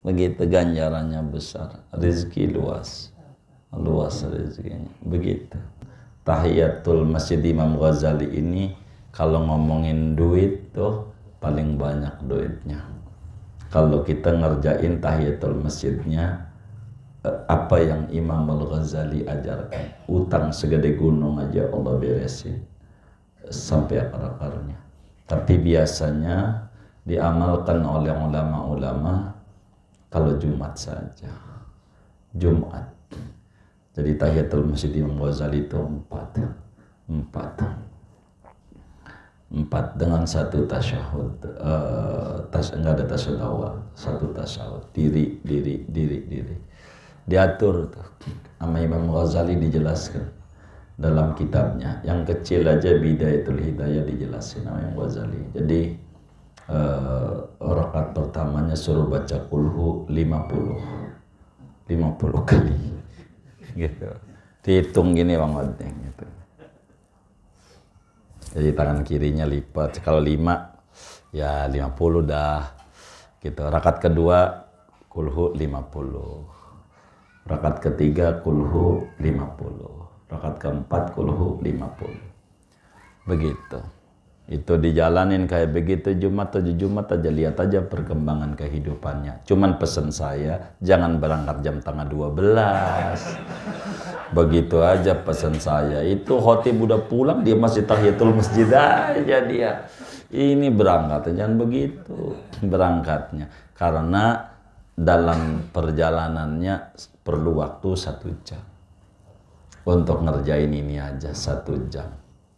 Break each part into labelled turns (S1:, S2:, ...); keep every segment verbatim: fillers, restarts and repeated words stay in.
S1: begitu ganjarannya besar, rezeki luas, luas rezekinya, begitu. Tahiyatul Masjid Imam Ghazali ini kalau ngomongin duit tuh paling banyak duitnya. Kalau kita ngerjain tahiyatul masjidnya, apa yang Imam Al-Ghazali ajarkan, utang segede gunung aja Allah beresin sampai akar-akarnya. Tapi biasanya diamalkan oleh ulama-ulama kalau Jumat saja, Jumat. Jadi tahiyatul masjid Imam Ghazali itu empat, empat, empat dengan satu tasyahud, uh, tas enggak ada tasyahud awal, satu tasyahud, diri, diri, diri, diri. Diatur tuh sama Imam Ghazali, dijelaskan dalam kitabnya. Yang kecil aja Bidayatul Hidayah dijelasin sama Imam Ghazali. Jadi uh, rakaat pertamanya suruh baca kulhu lima puluh lima puluh kali gitu. Dihitung gini Bang Odeng gitu. Jadi tangan kirinya lipat, kalau lima ya lima puluh dah gitu. Rakaat kedua kulhu lima puluh, rakaat ketiga kulhu lima puluh, rakaat keempat kulhu lima puluh. Begitu. Itu dijalanin kayak begitu Jumat tujuh Jumat aja, lihat aja perkembangan kehidupannya. Cuman pesan saya, jangan berangkat jam tengah dua belas. Begitu aja pesan saya. Itu khotib udah pulang, dia masih tahiyatul masjid aja dia. Ini berangkat, jangan begitu berangkatnya. Karena dalam perjalanannya perlu waktu satu jam untuk ngerjain ini aja, satu jam.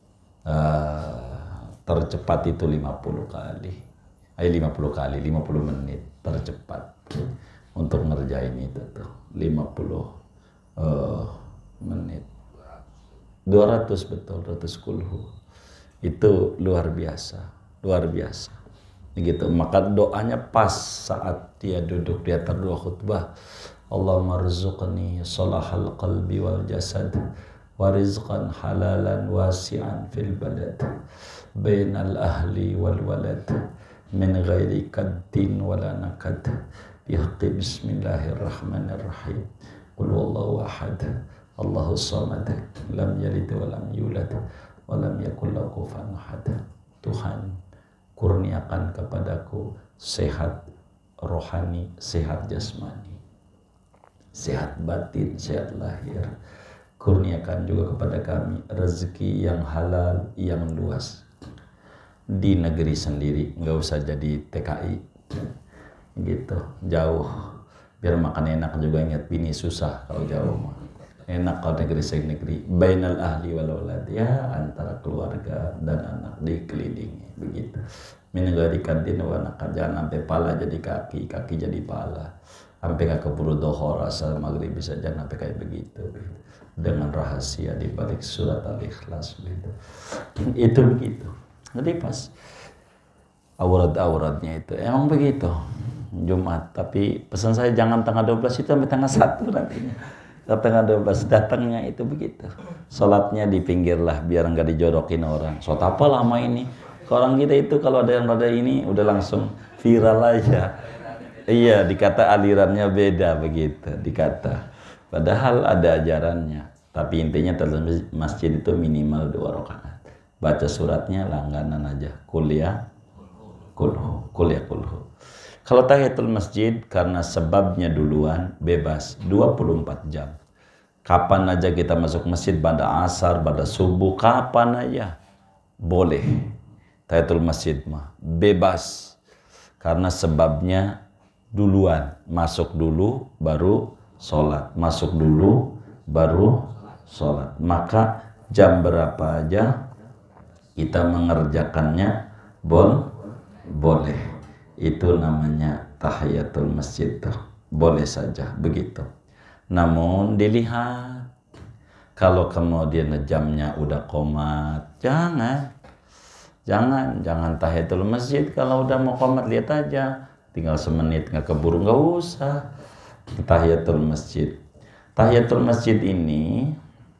S1: Uh, tercepat itu lima puluh kali, ayo lima puluh kali, lima puluh menit tercepat untuk ngerjain itu tuh lima puluh uh, menit, dua ratus betul, dua ratus kulhu itu luar biasa, luar biasa. Begitu, maka doanya pas saat dia duduk di atas dua khutbah. Allahumma rzuqni salahal qalbi wal jasad wa rizqan halalan wasi'an fil balad bainal ahli wal walad min ghairi kaddin wala nakad bihaqqi bismillahirrahmanirrahim qul wallahu ahad Allahu samad lam yalid wa lam yulad wa lam yakul lahu kufuwan ahad. Tuhan, kurniakan kepadaku sehat rohani, sehat jasmani, sehat batin, sehat lahir. Kurniakan juga kepada kami rezeki yang halal, yang luas di negeri sendiri, nggak usah jadi T K I gitu, jauh, biar makan enak juga. Ingat bini susah kalau jauh mah, enak kalau negeri negeri bainal ahli wal walad, ya antara keluarga dan anak dikelilingi begitu. Min ghairi kaddin wa nakad, jangan sampai pala jadi kaki, kaki jadi pala, sampai nggak keburu dohor asal maghrib bisa, jangan sampai kayak begitu, begitu. Dengan rahasia di balik surat Al-Ikhlas begitu. Itu begitu. Jadi pas aurat-auratnya itu emang begitu Jumat. Tapi pesan saya jangan tanggal dua belas itu sampai tanggal satu nantinya. Tanggal dua belas datangnya itu begitu. Sholatnya di pinggir lah biar nggak dijorokin orang. Sholat apa lama ini? Orang kita itu kalau ada yang rada ini udah langsung viral aja. Iya, dikata alirannya beda begitu, dikata. Padahal ada ajarannya. Tapi intinya dalam masjid itu minimal dua rakaat. Baca suratnya langganan aja. Kuliah, kulhu, kuliah kulhu. Kalau tahiyatul masjid karena sebabnya duluan bebas dua puluh empat jam. Kapan aja kita masuk masjid, pada asar, pada subuh, kapan aja boleh. Tahiyatul masjid mah bebas karena sebabnya duluan, masuk dulu baru sholat, masuk dulu baru sholat. Maka jam berapa aja kita mengerjakannya bol boleh. Itu namanya tahiyatul masjid tuh. Boleh saja begitu. Namun dilihat kalau kemudian jamnya udah qomat, jangan jangan jangan tahiyatul masjid. Kalau udah mau qomat lihat aja, tinggal semenit nggak keburu, nggak usah tahiyatul masjid. Tahiyatul masjid ini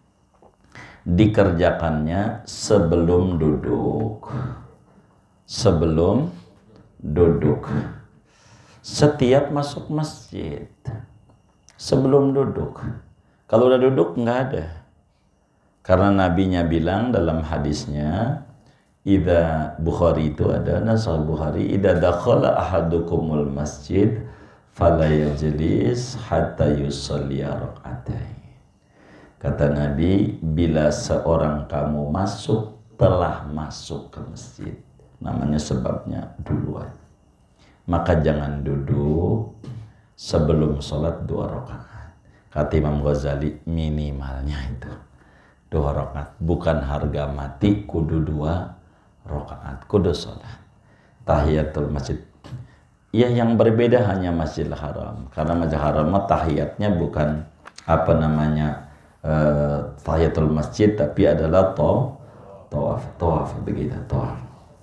S1: dikerjakannya sebelum duduk. Sebelum duduk. setiap masuk masjid sebelum duduk. Kalau udah duduk nggak ada. Karena nabinya bilang dalam hadisnya, idza Bukhari itu ada, nasal Bukhari, idza dakhala ahadukumul masjid fala yajlis hatta yusalli rak'atain. Kata Nabi, bila seorang kamu masuk, telah masuk ke masjid, namanya sebabnya duluan, maka jangan duduk sebelum sholat dua rakaat. Kata Imam Ghazali, minimalnya itu dua rakaat, bukan harga mati, kudu dua rakaat, kudu sholat tahiyatul masjid. Ya, yang berbeda hanya Masjidil Haram, karena Masjidil Haram tahiyatnya bukan apa namanya uh, tahiyatul masjid, tapi adalah tawaf, tawaf, tawaf begitu, tawaf.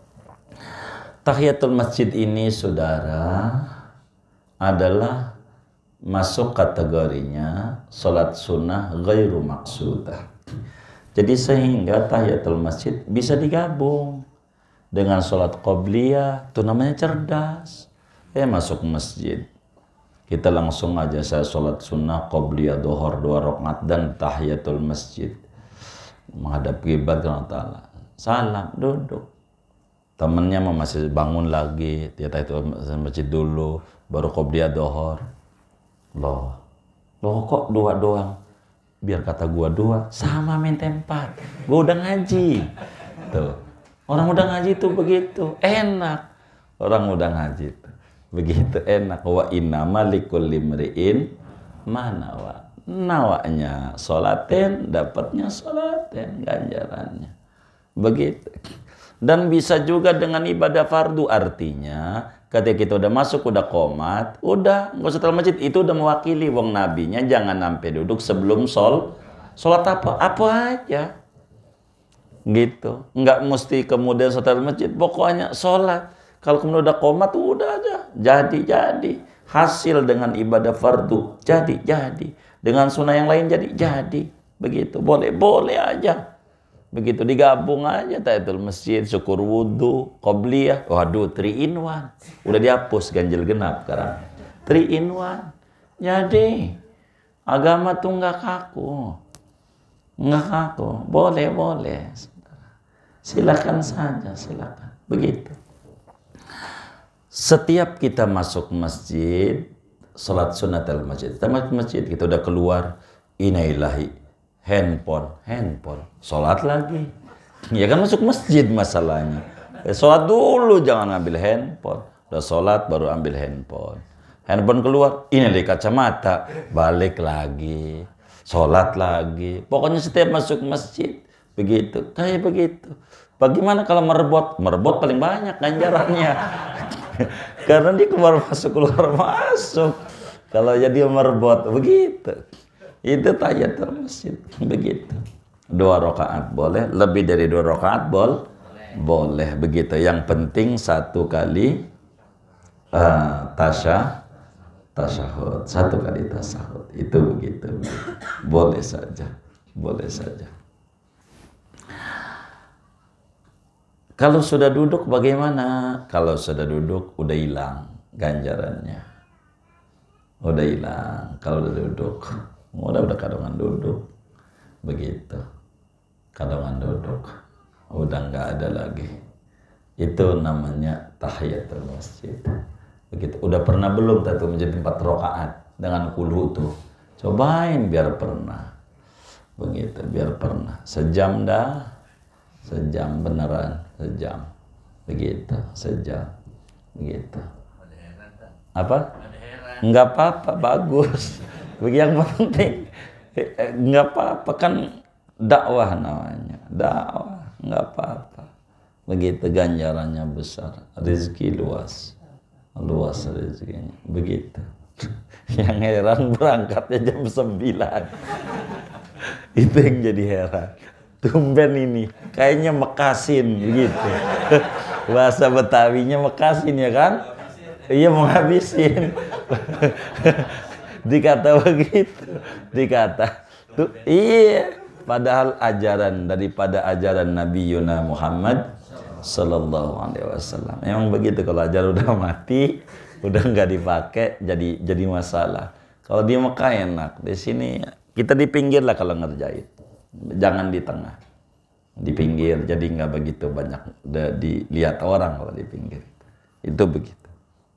S1: Tahiyatul masjid ini, saudara, adalah masuk kategorinya sholat sunnah ghairu maksudah. Jadi sehingga tahiyatul masjid bisa digabung dengan sholat qobliyah, itu namanya cerdas. Eh masuk masjid, kita langsung aja saya sholat sunnah qobliyah dohor dua rakaat dan tahiyatul masjid menghadap kiblat Allah Ta'ala, salam, duduk. Temennya mau masih bangun lagi, dia tahiyatul masjid dulu, baru qobliyah dohor. Loh, loh kok dua doang? Biar kata gua dua, sama main tempat. Gua udah ngaji. Tuh. Orang udah ngaji tuh begitu, enak. Orang udah ngaji tuh begitu enak. Wa inna malikul limri'in manawa. Nawanya sholaten, dapatnya sholaten, ganjarannya. Begitu. Dan bisa juga dengan ibadah fardu, artinya ketika kita udah masuk, udah qomat, udah nggak usah terlalu masjid, itu udah mewakili wong nabinya jangan sampai duduk sebelum sol sholat apa apa aja gitu, nggak mesti kemudian sholat masjid, pokoknya sholat. Kalau kemudian udah qomat, udah aja jadi jadi hasil dengan ibadah fardu, jadi jadi dengan sunnah yang lain, jadi jadi begitu, boleh boleh aja. Begitu digabung aja tahiyatul masjid, syukur wudhu, qobliyah. Waduh, three in one. Udah dihapus ganjil genap sekarang. three in one. Jadi agama tuh nggak kaku. Nggak kaku. Boleh, boleh. Silakan saja, silakan. Begitu. Setiap kita masuk masjid, sholat sunnatul masjid. Kita masuk masjid, kita udah keluar, inailahi. Handphone, handphone, sholat lagi. Ya kan masuk masjid masalahnya. Eh, sholat dulu, jangan ambil handphone. Udah sholat baru ambil handphone. Handphone keluar, ini dari kacamata, balik lagi, sholat lagi. Pokoknya setiap masuk masjid begitu, kayak begitu. Bagaimana kalau merebot? Merebot paling banyak ganjarannya. Karena dia keluar masuk keluar masuk. Kalau jadi merebot begitu. Itu tahiyatul masjid begitu. Dua rakaat boleh, lebih dari dua rakaat bol boleh begitu. Yang penting satu kali uh, tasya tasyahud, satu kali tasyahud. Itu begitu. Boleh saja, boleh saja. Kalau sudah duduk bagaimana? Kalau sudah duduk udah hilang ganjarannya. Udah hilang kalau udah duduk. Udah udah kadongan duduk begitu, kadongan duduk udah nggak ada lagi. Itu namanya tahiyatul masjid begitu. Udah pernah belum tahiyatul masjid empat rakaat dengan kulhu tuh? Cobain biar pernah begitu, biar pernah. Sejam dah, sejam beneran, sejam begitu, sejam begitu. Apa? Nggak apa-apa, bagus. Bagi yang penting nggak apa-apa, kan dakwah namanya, dakwah, nggak apa-apa. Begitu ganjarannya besar, rezeki luas, luas rezekinya. Begitu. Yang heran berangkatnya jam sembilan. Itu yang jadi heran. Tumben ini, kayaknya mekasin begitu. Bahasa Betawinya mekasin ya kan? Iya, mau habisin. Dikata begitu, dikata tuh iya, padahal ajaran daripada ajaran Nabi Yuna Muhammad Sallallahu Alaihi Wasallam. Emang begitu, kalau ajar udah mati, udah nggak dipakai jadi jadi masalah. Kalau di Mekah enak, di sini kita di pinggir lah kalau ngerjain, jangan di tengah, di pinggir jadi nggak begitu banyak dilihat orang kalau di pinggir. Itu begitu.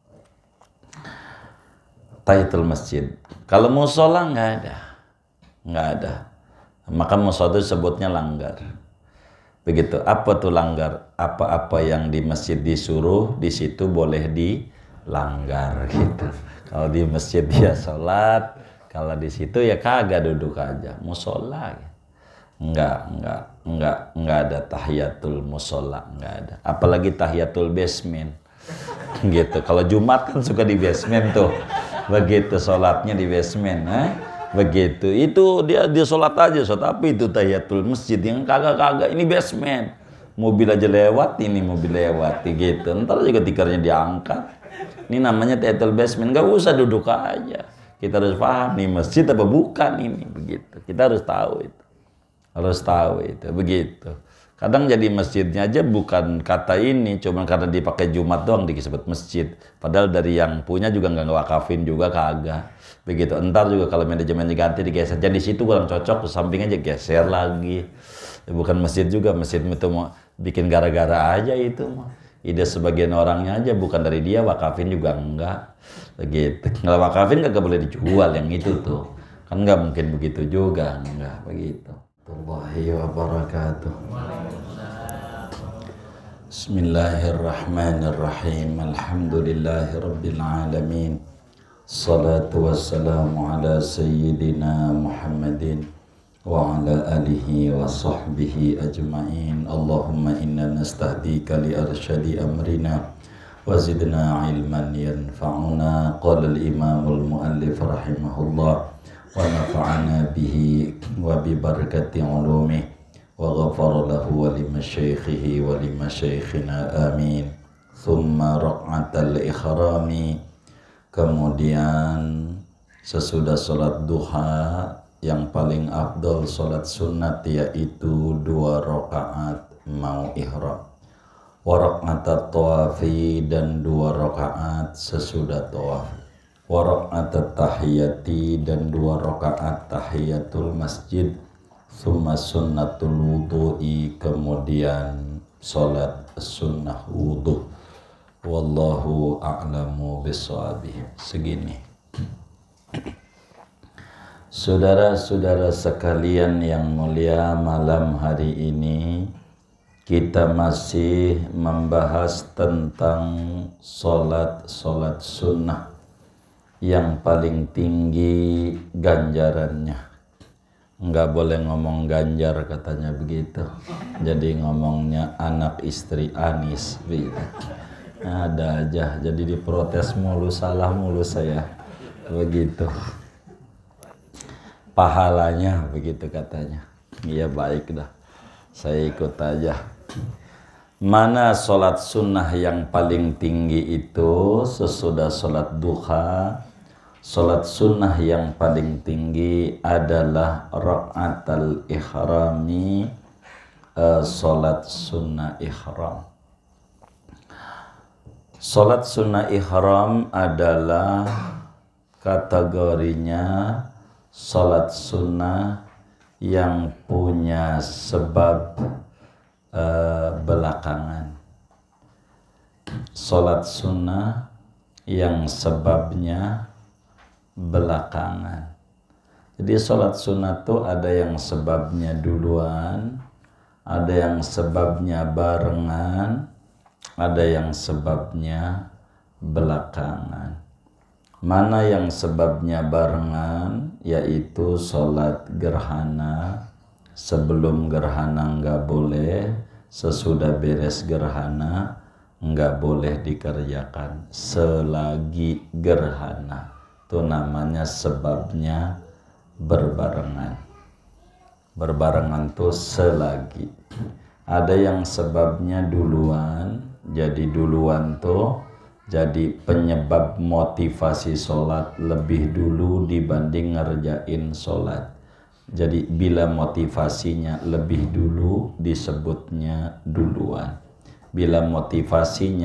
S1: Tahiyatul masjid. Kalau musola nggak ada, nggak ada. Maka musola itu sebutnya langgar. Begitu. Apa tuh langgar? Apa-apa yang di masjid disuruh di situ boleh dilanggar gitu. Kalau di masjid dia sholat, kalau di situ ya kagak duduk aja, musola. Enggak, enggak, enggak, enggak ada tahiyatul musola, enggak ada. Apalagi tahiyatul basement, gitu. Kalau Jumat kan suka di basement tuh, begitu sholatnya di basement, eh? Begitu. Itu dia dia sholat aja, sholat tapi itu tahiyatul masjid yang kagak-kagak ini basement. Mobil aja lewat, ini mobil lewat, gitu. Ntar juga tikernya diangkat. Ini namanya tahiyatul basement, nggak usah duduk aja. Kita harus paham nih masjid apa bukan ini, begitu. Kita harus tahu itu, harus tahu itu, begitu. Kadang jadi masjidnya aja bukan kata ini, cuma karena dipakai Jumat doang disebut masjid. Padahal dari yang punya juga nggak ngewakafin juga kagak, begitu. Entar juga kalau manajemen diganti digeser, jadi situ kurang cocok, ke samping aja geser lagi. Bukan masjid juga, masjid itu mau bikin gara-gara aja itu mah. Ide sebagian orangnya aja, bukan dari dia, wakafin juga enggak, begitu. Kalau wakafin kagak boleh dijual yang itu tuh, kan nggak mungkin begitu juga, enggak begitu. Wallahi wabarakatuh. Bismillahirrahmanirrahim. Alhamdulillahirabbil alamin. Salatu wassalamu ala sayyidina Muhammadin wa ala alihi wa sahbihi ajma'in. Allahumma inna nastahdika li arsyadi amrina wa zidna ilman yanfa'una. Qala al-imamul muallif rahimahullah wa nafa'ana bihi wa bi barakati ulumih wa ghafara lahu wa limasyaikhihi wa limasyaikhina amin. Thumma raq'atal ikhrami, kemudian sesudah salat duha yang paling afdol salat sunat yaitu dua rakaat mau ihram, wa rakaat tawafi dan dua rakaat sesudah tawaf, wa rakaat tahiyati dan dua rakaat tahiyatul masjid, summa sunnatul wudu'i, kemudian salat sunnah wudu. Wallahu a'lamu bissawabih. Segini. Saudara-saudara sekalian yang mulia, malam hari ini kita masih membahas tentang solat-solat sunnah yang paling tinggi ganjarannya. Enggak boleh ngomong ganjar katanya begitu, jadi ngomongnya anak istri Anis begitu. Ada aja, jadi diprotes mulu, salah mulu saya begitu. Pahalanya begitu katanya. Iya baik dah, saya ikut aja. Mana sholat sunnah yang paling tinggi itu? Sesudah sholat duha, sholat sunnah yang paling tinggi adalah rakaatul ikhrami, uh, sholat sunnah ihram. Sholat sunnah ihram adalah kategorinya sholat sunnah yang punya sebab uh, belakangan. Sholat sunnah yang sebabnya belakangan. Jadi sholat sunnah itu ada yang sebabnya duluan, ada yang sebabnya barengan, ada yang sebabnya belakangan. Mana yang sebabnya barengan, yaitu sholat gerhana. Sebelum gerhana nggak boleh, sesudah beres gerhana nggak boleh dikerjakan. Selagi gerhana, itu namanya sebabnya berbarengan. Berbarengan tuh selagi. Ada yang sebabnya duluan, jadi duluan tuh jadi penyebab motivasi sholat lebih dulu dibanding ngerjain sholat. Jadi bila motivasinya lebih dulu disebutnya duluan. Bila motivasinya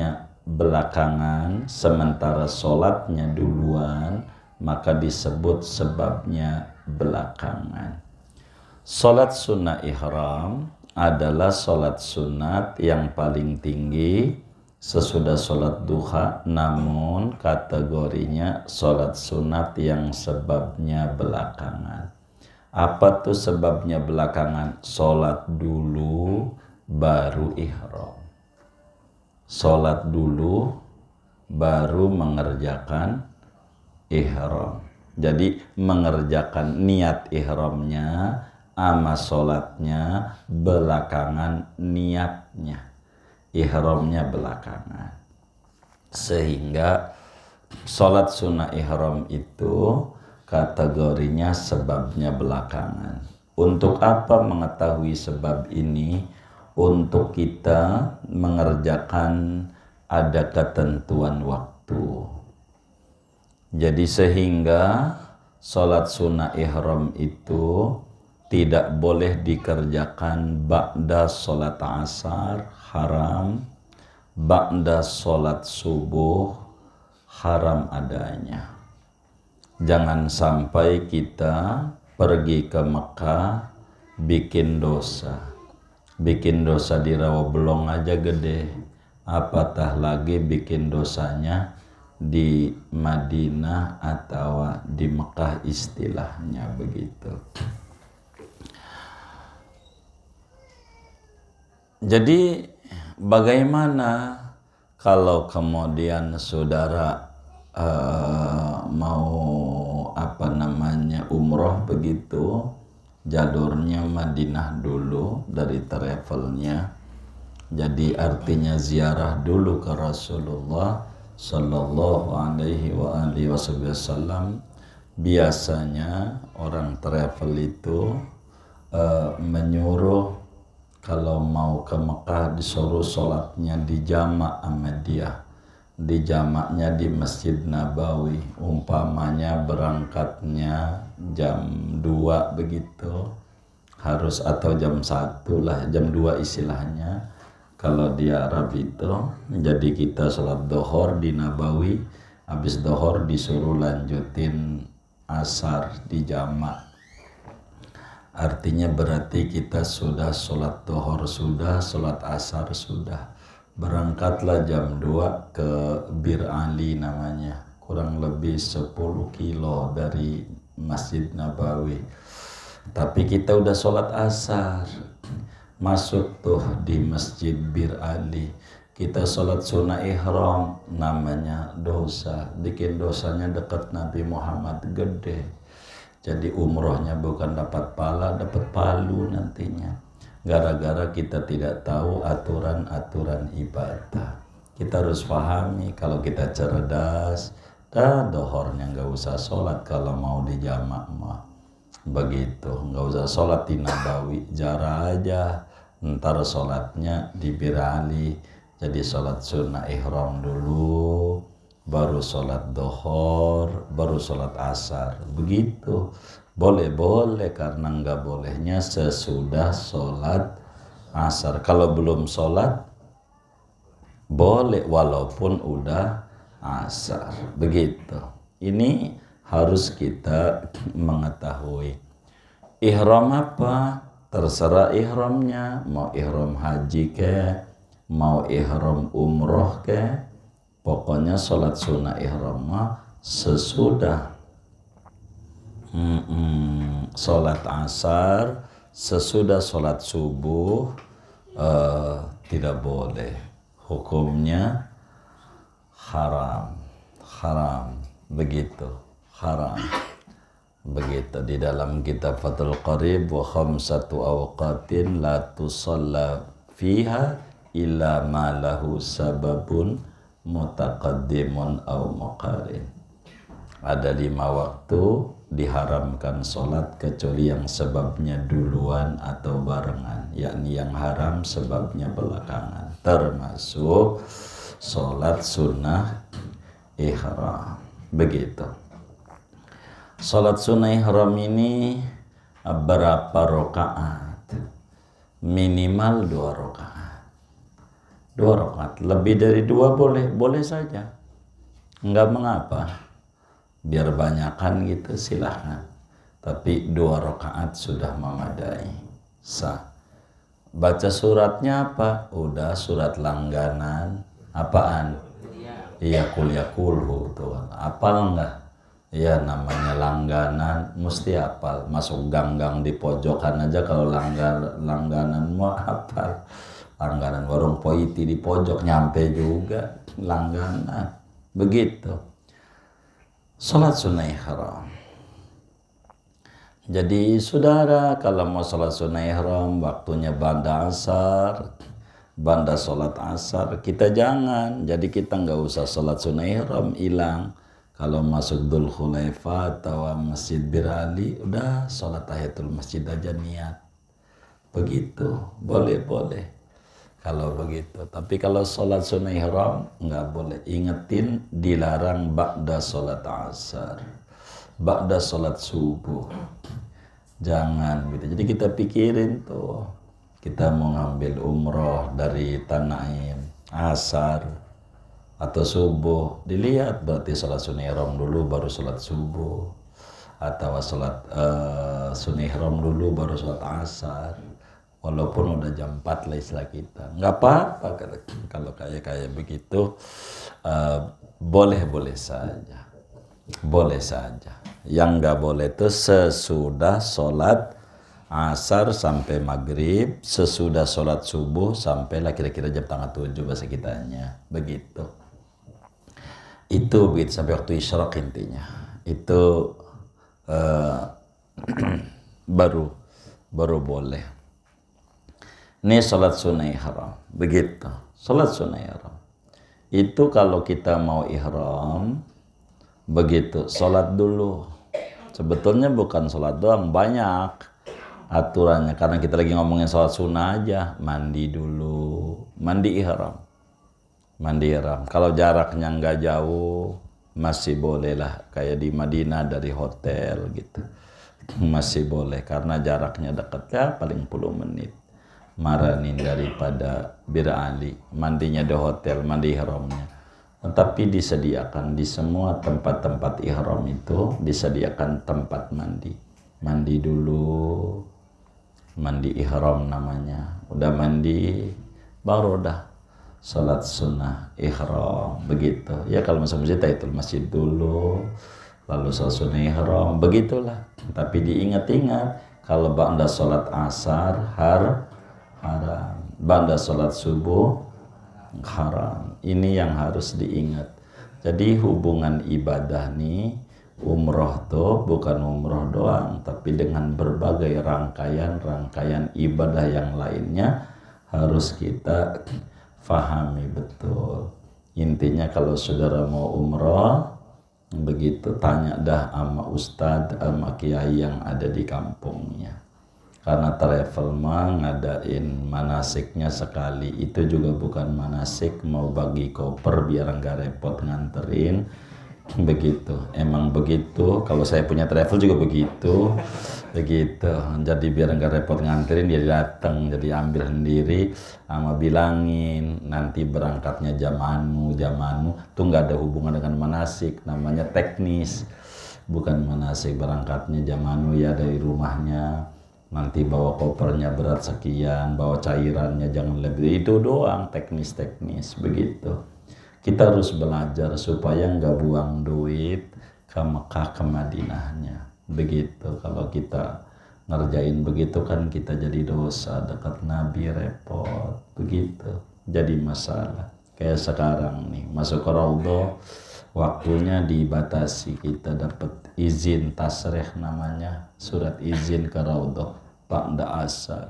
S1: belakangan sementara sholatnya duluan, maka disebut sebabnya belakangan. Sholat sunnah ihram adalah sholat sunat yang paling tinggi sesudah sholat duha, namun kategorinya sholat sunat yang sebabnya belakangan. Apa tuh sebabnya belakangan? Sholat dulu baru ihram. Sholat dulu baru mengerjakan ihram. Jadi mengerjakan niat ihramnya ama sholatnya belakangan niatnya. Ihramnya belakangan. Sehingga sholat sunnah ihram itu kategorinya sebabnya belakangan. Untuk apa mengetahui sebab ini? Untuk kita mengerjakan ada ketentuan waktu. Jadi sehingga sholat sunnah ihram itu tidak boleh dikerjakan ba'da sholat asar, haram. Ba'da sholat subuh, haram adanya. Jangan sampai kita pergi ke Mekah bikin dosa. Bikin dosa di Rawabelong aja gede. Apatah lagi bikin dosanya di Madinah atau di Mekah, istilahnya begitu. Jadi bagaimana kalau kemudian saudara Uh, mau apa namanya umroh begitu, jalurnya Madinah dulu dari travelnya, jadi artinya ziarah dulu ke Rasulullah Sallallahu Alaihi wa alihi Wasallam. Biasanya orang travel itu uh, menyuruh kalau mau ke Mekah disuruh sholatnya di jama' sama dia. Di jamaknya di Masjid Nabawi, umpamanya berangkatnya jam dua begitu, harus atau jam satu lah, jam dua istilahnya kalau di Arab itu. Jadi kita sholat dohor di Nabawi, habis dohor disuruh lanjutin asar di jamak. Artinya berarti kita sudah sholat dohor sudah, sholat asar sudah. Berangkatlah jam dua ke Bir Ali namanya, kurang lebih sepuluh kilo dari Masjid Nabawi. Tapi kita udah sholat asar, masuk tuh di Masjid Bir Ali, kita sholat sunnah ihram, namanya dosa. Bikin dosanya dekat Nabi Muhammad gede. Jadi umrohnya bukan dapat pala, dapat palu nantinya. Gara-gara kita tidak tahu aturan-aturan ibadah. Kita harus pahami, kalau kita cerdas, dah dohornya nggak usah sholat kalau mau di jamak mah. Begitu, nggak usah sholat di Nabawi, jarah aja. Ntar sholatnya di Bir Ali, jadi sholat sunnah ihram dulu, baru sholat dohor, baru sholat asar. Begitu. Boleh-boleh, karena nggak bolehnya sesudah sholat asar. Kalau belum sholat boleh walaupun udah asar. Begitu. Ini harus kita mengetahui. Ihram apa? Terserah ihramnya. Mau ihram haji ke, mau ihram umroh ke, pokoknya sholat sunnah ihram sesudah Hmm, sholat asar, sesudah sholat subuh uh, tidak boleh. Hukumnya haram, haram, begitu, haram. Begitu di dalam kitab Fathul Qarib, wa khamsatu awqatin la tusalla fiha illa ma lahu sababun mutaqaddimun aw muqarin. Ada lima waktu diharamkan sholat kecuali yang sebabnya duluan atau barengan, yakni yang haram sebabnya belakangan, termasuk sholat sunnah ihram. Begitu. Sholat sunnah ihram ini berapa rakaat? Minimal dua rakaat. Dua rakaat. Lebih dari dua boleh, boleh saja. Enggak mengapa. Biar banyakan gitu silahkan. Tapi dua rakaat sudah memadai. Sah. Baca suratnya apa? Udah surat langganan. Apaan? Iya kuliah kulhu tuh. Apal enggak? Ya namanya langganan mesti apal. Masuk gang-gang di pojokan aja kalau langgan langganan mau apal. Langganan warung poiti di pojok nyampe juga langganan. Begitu. Salat sunnah ihram. Jadi saudara kalau mau salat sunnah ihram waktunya ba'da asar, ba'da salat asar kita jangan. Jadi kita nggak usah salat sunnah ihram hilang. Kalau masuk Dzul Khulaifah atau Masjid Bir Ali udah salat tahiyatul masjid aja niat. Begitu, boleh-boleh. Kalau begitu. Tapi kalau salat sunnah ihram nggak boleh. Ingetin dilarang ba'da salat asar, ba'da salat subuh. Jangan gitu. Jadi kita pikirin tuh. Kita mau ngambil umroh dari Tanaim, asar atau subuh. Dilihat berarti salat sunnah ihram dulu baru salat subuh. Atau salat uh, sunnah ihram dulu baru salat asar. Walaupun udah jam empat lah istilah kita. Nggak apa-apa kalau kayak-kayak begitu. Uh, boleh-boleh saja. Boleh saja. Yang nggak boleh itu sesudah sholat asar sampai maghrib, sesudah sholat subuh sampai lah kira-kira jam tengah tujuh bahasa kitanya. Begitu. Itu begitu sampai waktu isyraq intinya. Itu uh, baru baru boleh. Ini sholat sunnah ihram. Begitu. Sholat sunnah ihram. Itu kalau kita mau ihram, begitu. Sholat dulu. Sebetulnya bukan sholat doang, banyak aturannya. Karena kita lagi ngomongin sholat sunnah aja. Mandi dulu. Mandi ihram. Mandi ihram. Kalau jaraknya nggak jauh, masih boleh lah. Kayak di Madinah dari hotel gitu. Masih boleh. Karena jaraknya dekat ya paling sepuluh menit. Maranin daripada Bir Ali, mandinya di hotel, mandi ihramnya. Tetapi disediakan di semua tempat-tempat ihram itu disediakan tempat mandi. Mandi dulu, mandi ihram namanya. Udah mandi, baru dah salat sunnah ihram. Begitu. Ya kalau masuk masjid itu masjid dulu, lalu salat sunnah ihram. Begitulah. Tapi diingat-ingat kalau ba'da salat asar har haram, ba'da salat subuh haram. Ini yang harus diingat. Jadi hubungan ibadah nih, umroh tuh bukan umroh doang, tapi dengan berbagai rangkaian-rangkaian ibadah yang lainnya harus kita fahami betul. Intinya kalau saudara mau umroh, begitu tanya dah sama ustadz, sama kiai yang ada di kampungnya. Karena travel mah ngadain manasiknya sekali, itu juga bukan manasik mau bagi koper biar nggak repot nganterin. Begitu, emang begitu. Kalau saya punya travel juga begitu, begitu. Jadi biar nggak repot nganterin dia datang, jadi ambil sendiri, sama bilangin nanti berangkatnya jam anu, jam anu. Tuh nggak ada hubungan dengan manasik, namanya teknis, bukan manasik. Berangkatnya jam anu ya dari rumahnya. Nanti bawa kopernya berat sekian, bawa cairannya jangan lebih, itu doang teknis-teknis begitu. Kita harus belajar supaya nggak buang duit ke Mekah ke Madinahnya. Begitu. Kalau kita ngerjain begitu kan kita jadi dosa, dekat Nabi repot. Begitu. Jadi masalah. Kayak sekarang nih masuk ke Raudhah waktunya dibatasi, kita dapat izin tasrih namanya, surat izin ke Raudhah ba'da asar.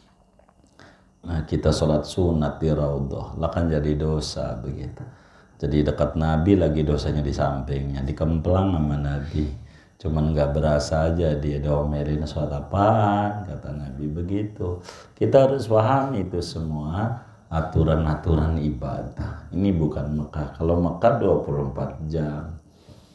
S1: Nah kita sholat sunat di Raudhah lah kan jadi dosa begitu. Jadi dekat Nabi lagi dosanya di sampingnya, dikemplang sama Nabi. Cuman nggak berasa aja dia diomelin sholat apaan kata Nabi begitu. Kita harus paham itu semua aturan-aturan ibadah. Ini bukan Mekah. Kalau Mekah dua puluh empat jam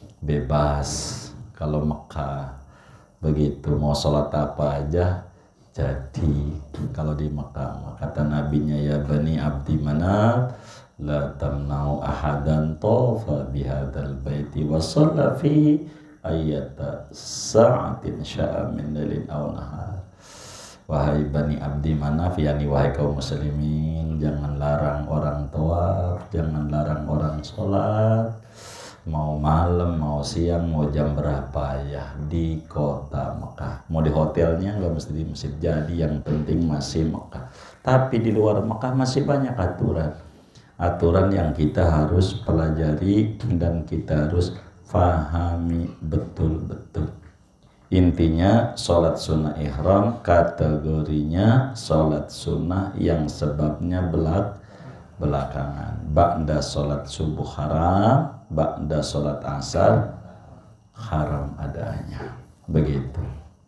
S1: bebas. Kalau Mekah begitu mau sholat apa aja Jadi kalau di Mekah kata nabinya, ya Bani Abdi Manaf la tamna'u ahadan tafa bihadzal baiti wa shalla fihi ayyata sa'atin sya'a min lailin aw nahar. Wahai Bani Abdi Manaf, yakni wahai kaum muslimin, jangan larang orang tawaf, jangan larang orang sholat, mau malam, mau siang, mau jam berapa ya, di kota Mekah. Mau di hotelnya nggak mesti di masjid, jadi yang penting masih Mekah. Tapi di luar Mekah masih banyak aturan, aturan yang kita harus pelajari dan kita harus fahami betul-betul. Intinya sholat sunnah ihram kategorinya sholat sunnah yang sebabnya belak belakangan. Ba'da sholat subuh haram, ba'da sholat asar haram adanya. Begitu.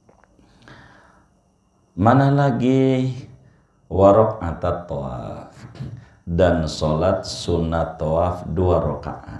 S1: Mana lagi warok atat tawaf dan sholat sunat tawaf dua rakaat.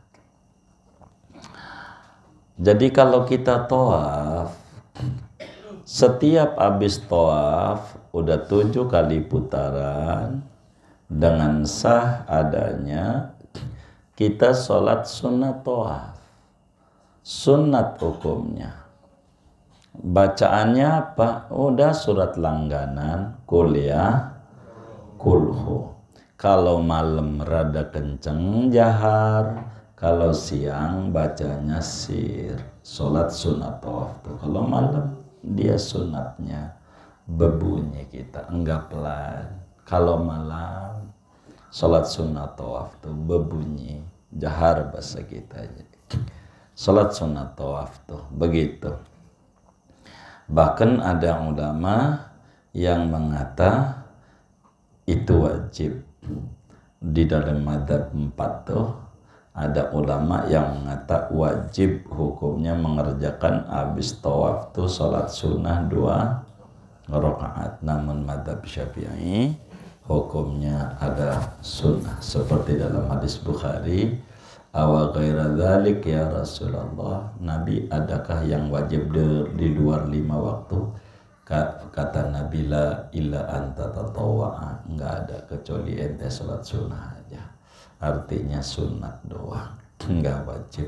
S1: Jadi kalau kita tawaf, setiap habis tawaf udah tujuh kali putaran dengan sah adanya, kita sholat sunat tawaf. Sunat hukumnya, bacaannya apa? Udah surat langganan, kuliah, kulhu. Kalau malam rada kenceng jahar, kalau siang bacanya sir. Sholat sunat tawaf tuh kalau malam dia sunatnya bebunyi, kita enggak pelan. Kalau malam sholat sunat tawaf tuh bebunyi, jahar bahasa kita aja. Sholat sunat tawaf tuh begitu. Bahkan ada ulama yang mengata itu wajib. Di dalam madzhab empat tuh ada ulama yang mengata wajib hukumnya mengerjakan habis tawaf tuh sholat sunnah dua rakaat. Namun madzhab Syafi'i hukumnya ada sunnah, seperti dalam hadis Bukhari, awa ghaira dzalik ya Rasulullah, Nabi adakah yang wajib di, di luar lima waktu? Kata Nabi, la illa anta tatawwa'a, enggak ada kecuali ente sholat sunnah aja. Artinya sunat doang, enggak wajib.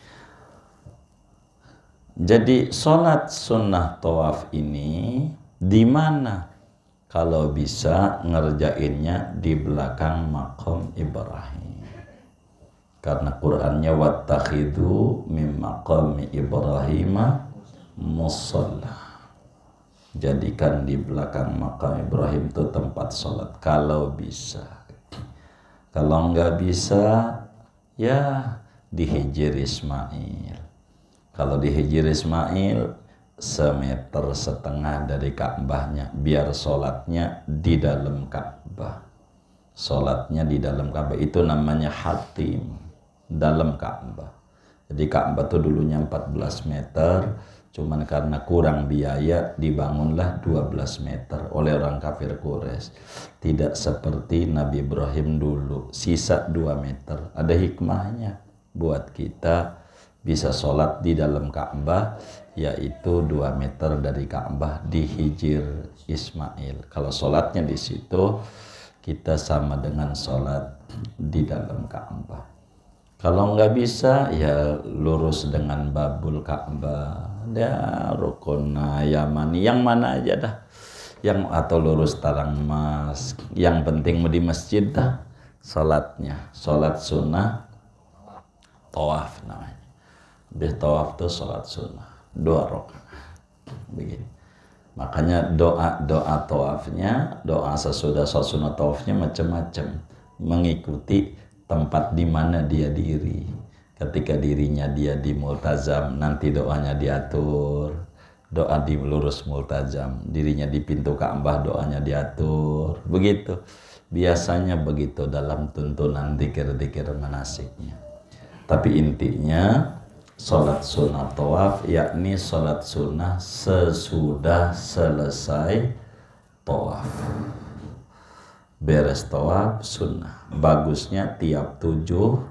S1: Jadi sholat sunnah tawaf ini di mana? Kalau bisa ngerjainnya di belakang maqam Ibrahim. Karena Qur'annya wattakhidhu mim maqami Ibrahima musalla. Jadikan di belakang makam Ibrahim itu tempat sholat kalau bisa. Kalau nggak bisa, ya di Hijr Ismail. Kalau di Hijr Ismail, semeter setengah dari Ka'bahnya, biar sholatnya di dalam Ka'bah. Sholatnya di dalam Ka'bah itu namanya hatim, dalam Ka'bah. Jadi Ka'bah itu dulunya empat belas meter, cuman karena kurang biaya dibangunlah dua belas meter oleh orang kafir Quraisy. Tidak seperti Nabi Ibrahim dulu, sisa dua meter. Ada hikmahnya buat kita bisa sholat di dalam Ka'bah, yaitu dua meter dari Ka'bah di Hijr Ismail. Kalau sholatnya di situ, kita sama dengan sholat di dalam Ka'bah. Kalau nggak bisa, ya lurus dengan babul Ka'bah, ya rukun Yamani, yang mana aja dah, yang atau lurus tarang emas, yang penting di masjid dah. Sholatnya, sholat sunnah tawaf namanya. Di tawaf tuh sholat sunnah dua rakaat, begini. Makanya doa doa tawafnya, doa sesudah sholat sunnah tawafnya macam-macam, mengikuti tempat di mana dia diri. Ketika dirinya dia di multazam, nanti doanya diatur, doa di lurus multazam. Dirinya di pintu Ka'bah, doanya diatur. Begitu. Biasanya begitu dalam tuntunan dzikir-dzikir manasiknya. Tapi intinya sholat sunnah tawaf, yakni sholat sunnah sesudah selesai tawaf. Beres tawaf sunnah, bagusnya tiap tujuh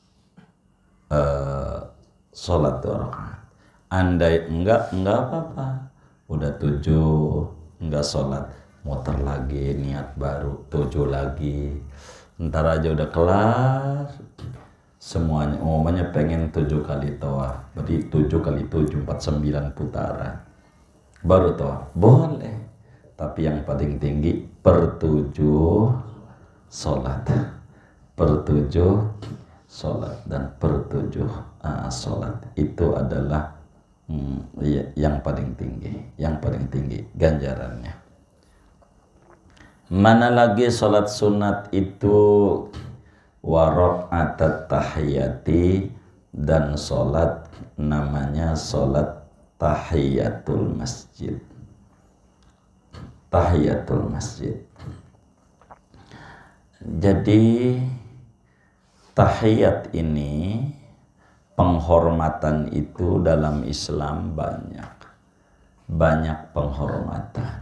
S1: uh, sholat dua rakaat. Andai enggak, enggak apa-apa. Udah tujuh nggak sholat, muter lagi, niat baru, tujuh lagi. Ntar aja udah kelar semuanya. Umumnya pengen tujuh kali tawaf, berarti tujuh kali tujuh, empat sembilan putaran. Baru tawaf, boleh. Tapi yang paling tinggi per tujuh sholat, per tujuh sholat dan per tujuh uh, sholat itu adalah hmm, yang paling tinggi, yang paling tinggi ganjarannya. Mana lagi sholat sunat itu waraqatat tahiyati, dan sholat namanya sholat tahiyatul masjid. Tahiyatul masjid. Jadi tahiyat ini, penghormatan itu dalam Islam banyak. Banyak penghormatan.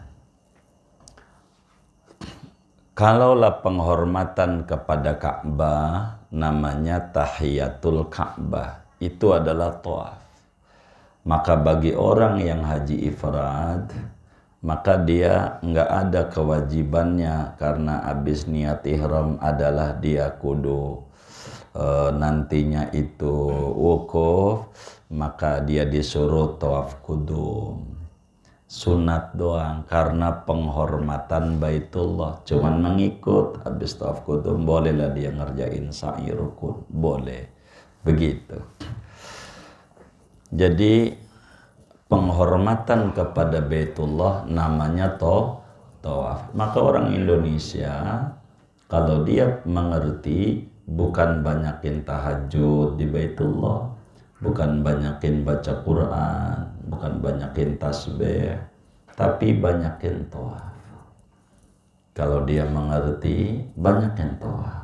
S1: Kalaulah penghormatan kepada Ka'bah namanya tahiyatul Ka'bah, itu adalah tawaf. Maka bagi orang yang haji ifrad, maka dia nggak ada kewajibannya karena habis niat ihram adalah dia kudu e, nantinya itu wukuf, maka dia disuruh tawaf kudum. Sunat doang karena penghormatan Baitullah, cuman mengikut. Habis tawaf kudum bolehlah dia ngerjain sa'i rukun, boleh begitu. Jadi penghormatan kepada Baitullah namanya to tawaf. Maka orang Indonesia kalau dia mengerti, bukan banyakin tahajud di Baitullah, bukan banyakin baca Quran, bukan banyakin tasbih, tapi banyakin tawaf. Kalau dia mengerti, banyakin tawaf.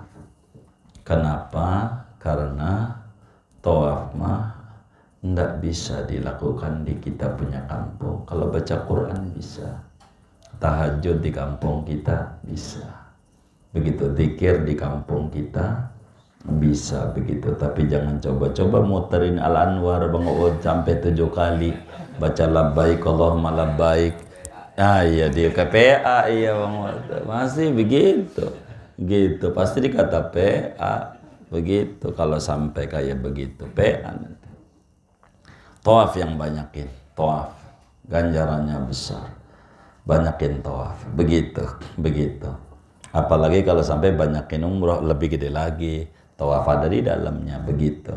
S1: Kenapa? Karena tawaf mah tidak bisa dilakukan di kita punya kampung. Kalau baca Quran bisa, tahajud di kampung kita bisa, begitu zikir di kampung kita bisa begitu. Tapi jangan coba-coba muterin Al-Anwar Bang Uud sampai tujuh kali baca labbaik Allahumma labbaik. Ah iya, dia ke P A, iya Bang Uud, masih begitu gitu, pasti dikata P A begitu kalau sampai kayak begitu. P A nanti tawaf yang banyakin, tawaf ganjarannya besar, banyakin tawaf begitu begitu. Apalagi kalau sampai banyakin umroh, lebih gede lagi, tawaf ada di dalamnya begitu.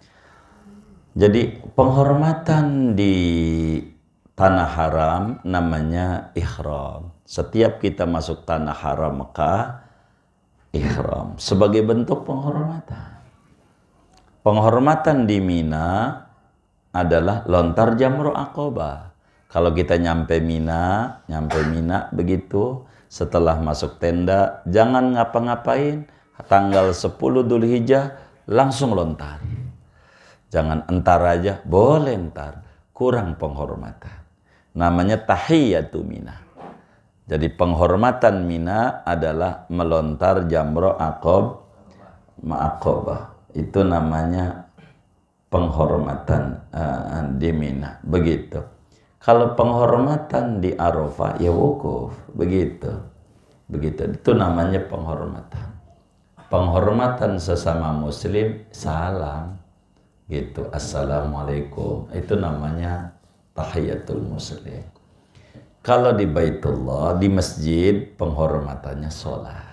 S1: Jadi penghormatan di tanah haram namanya ihram. Setiap kita masuk tanah haram Mekah, ihram sebagai bentuk penghormatan. Penghormatan di Mina adalah lontar jamrah Aqabah. Kalau kita nyampe Mina, nyampe Mina begitu, setelah masuk tenda jangan ngapa-ngapain. Tanggal sepuluh Dzulhijjah langsung lontar. Jangan entar aja, boleh entar, kurang penghormatan. Namanya tahiyatu Mina. Jadi penghormatan Mina adalah melontar jamrah Aqab Aqabah. Itu namanya penghormatan uh, di Mina begitu. Kalau penghormatan di Arafah ya wukuf begitu. Begitu. Itu namanya penghormatan. Penghormatan sesama muslim salam gitu. Assalamualaikum. Itu namanya tahiyatul muslim. Kalau di Baitullah, di masjid, penghormatannya sholat.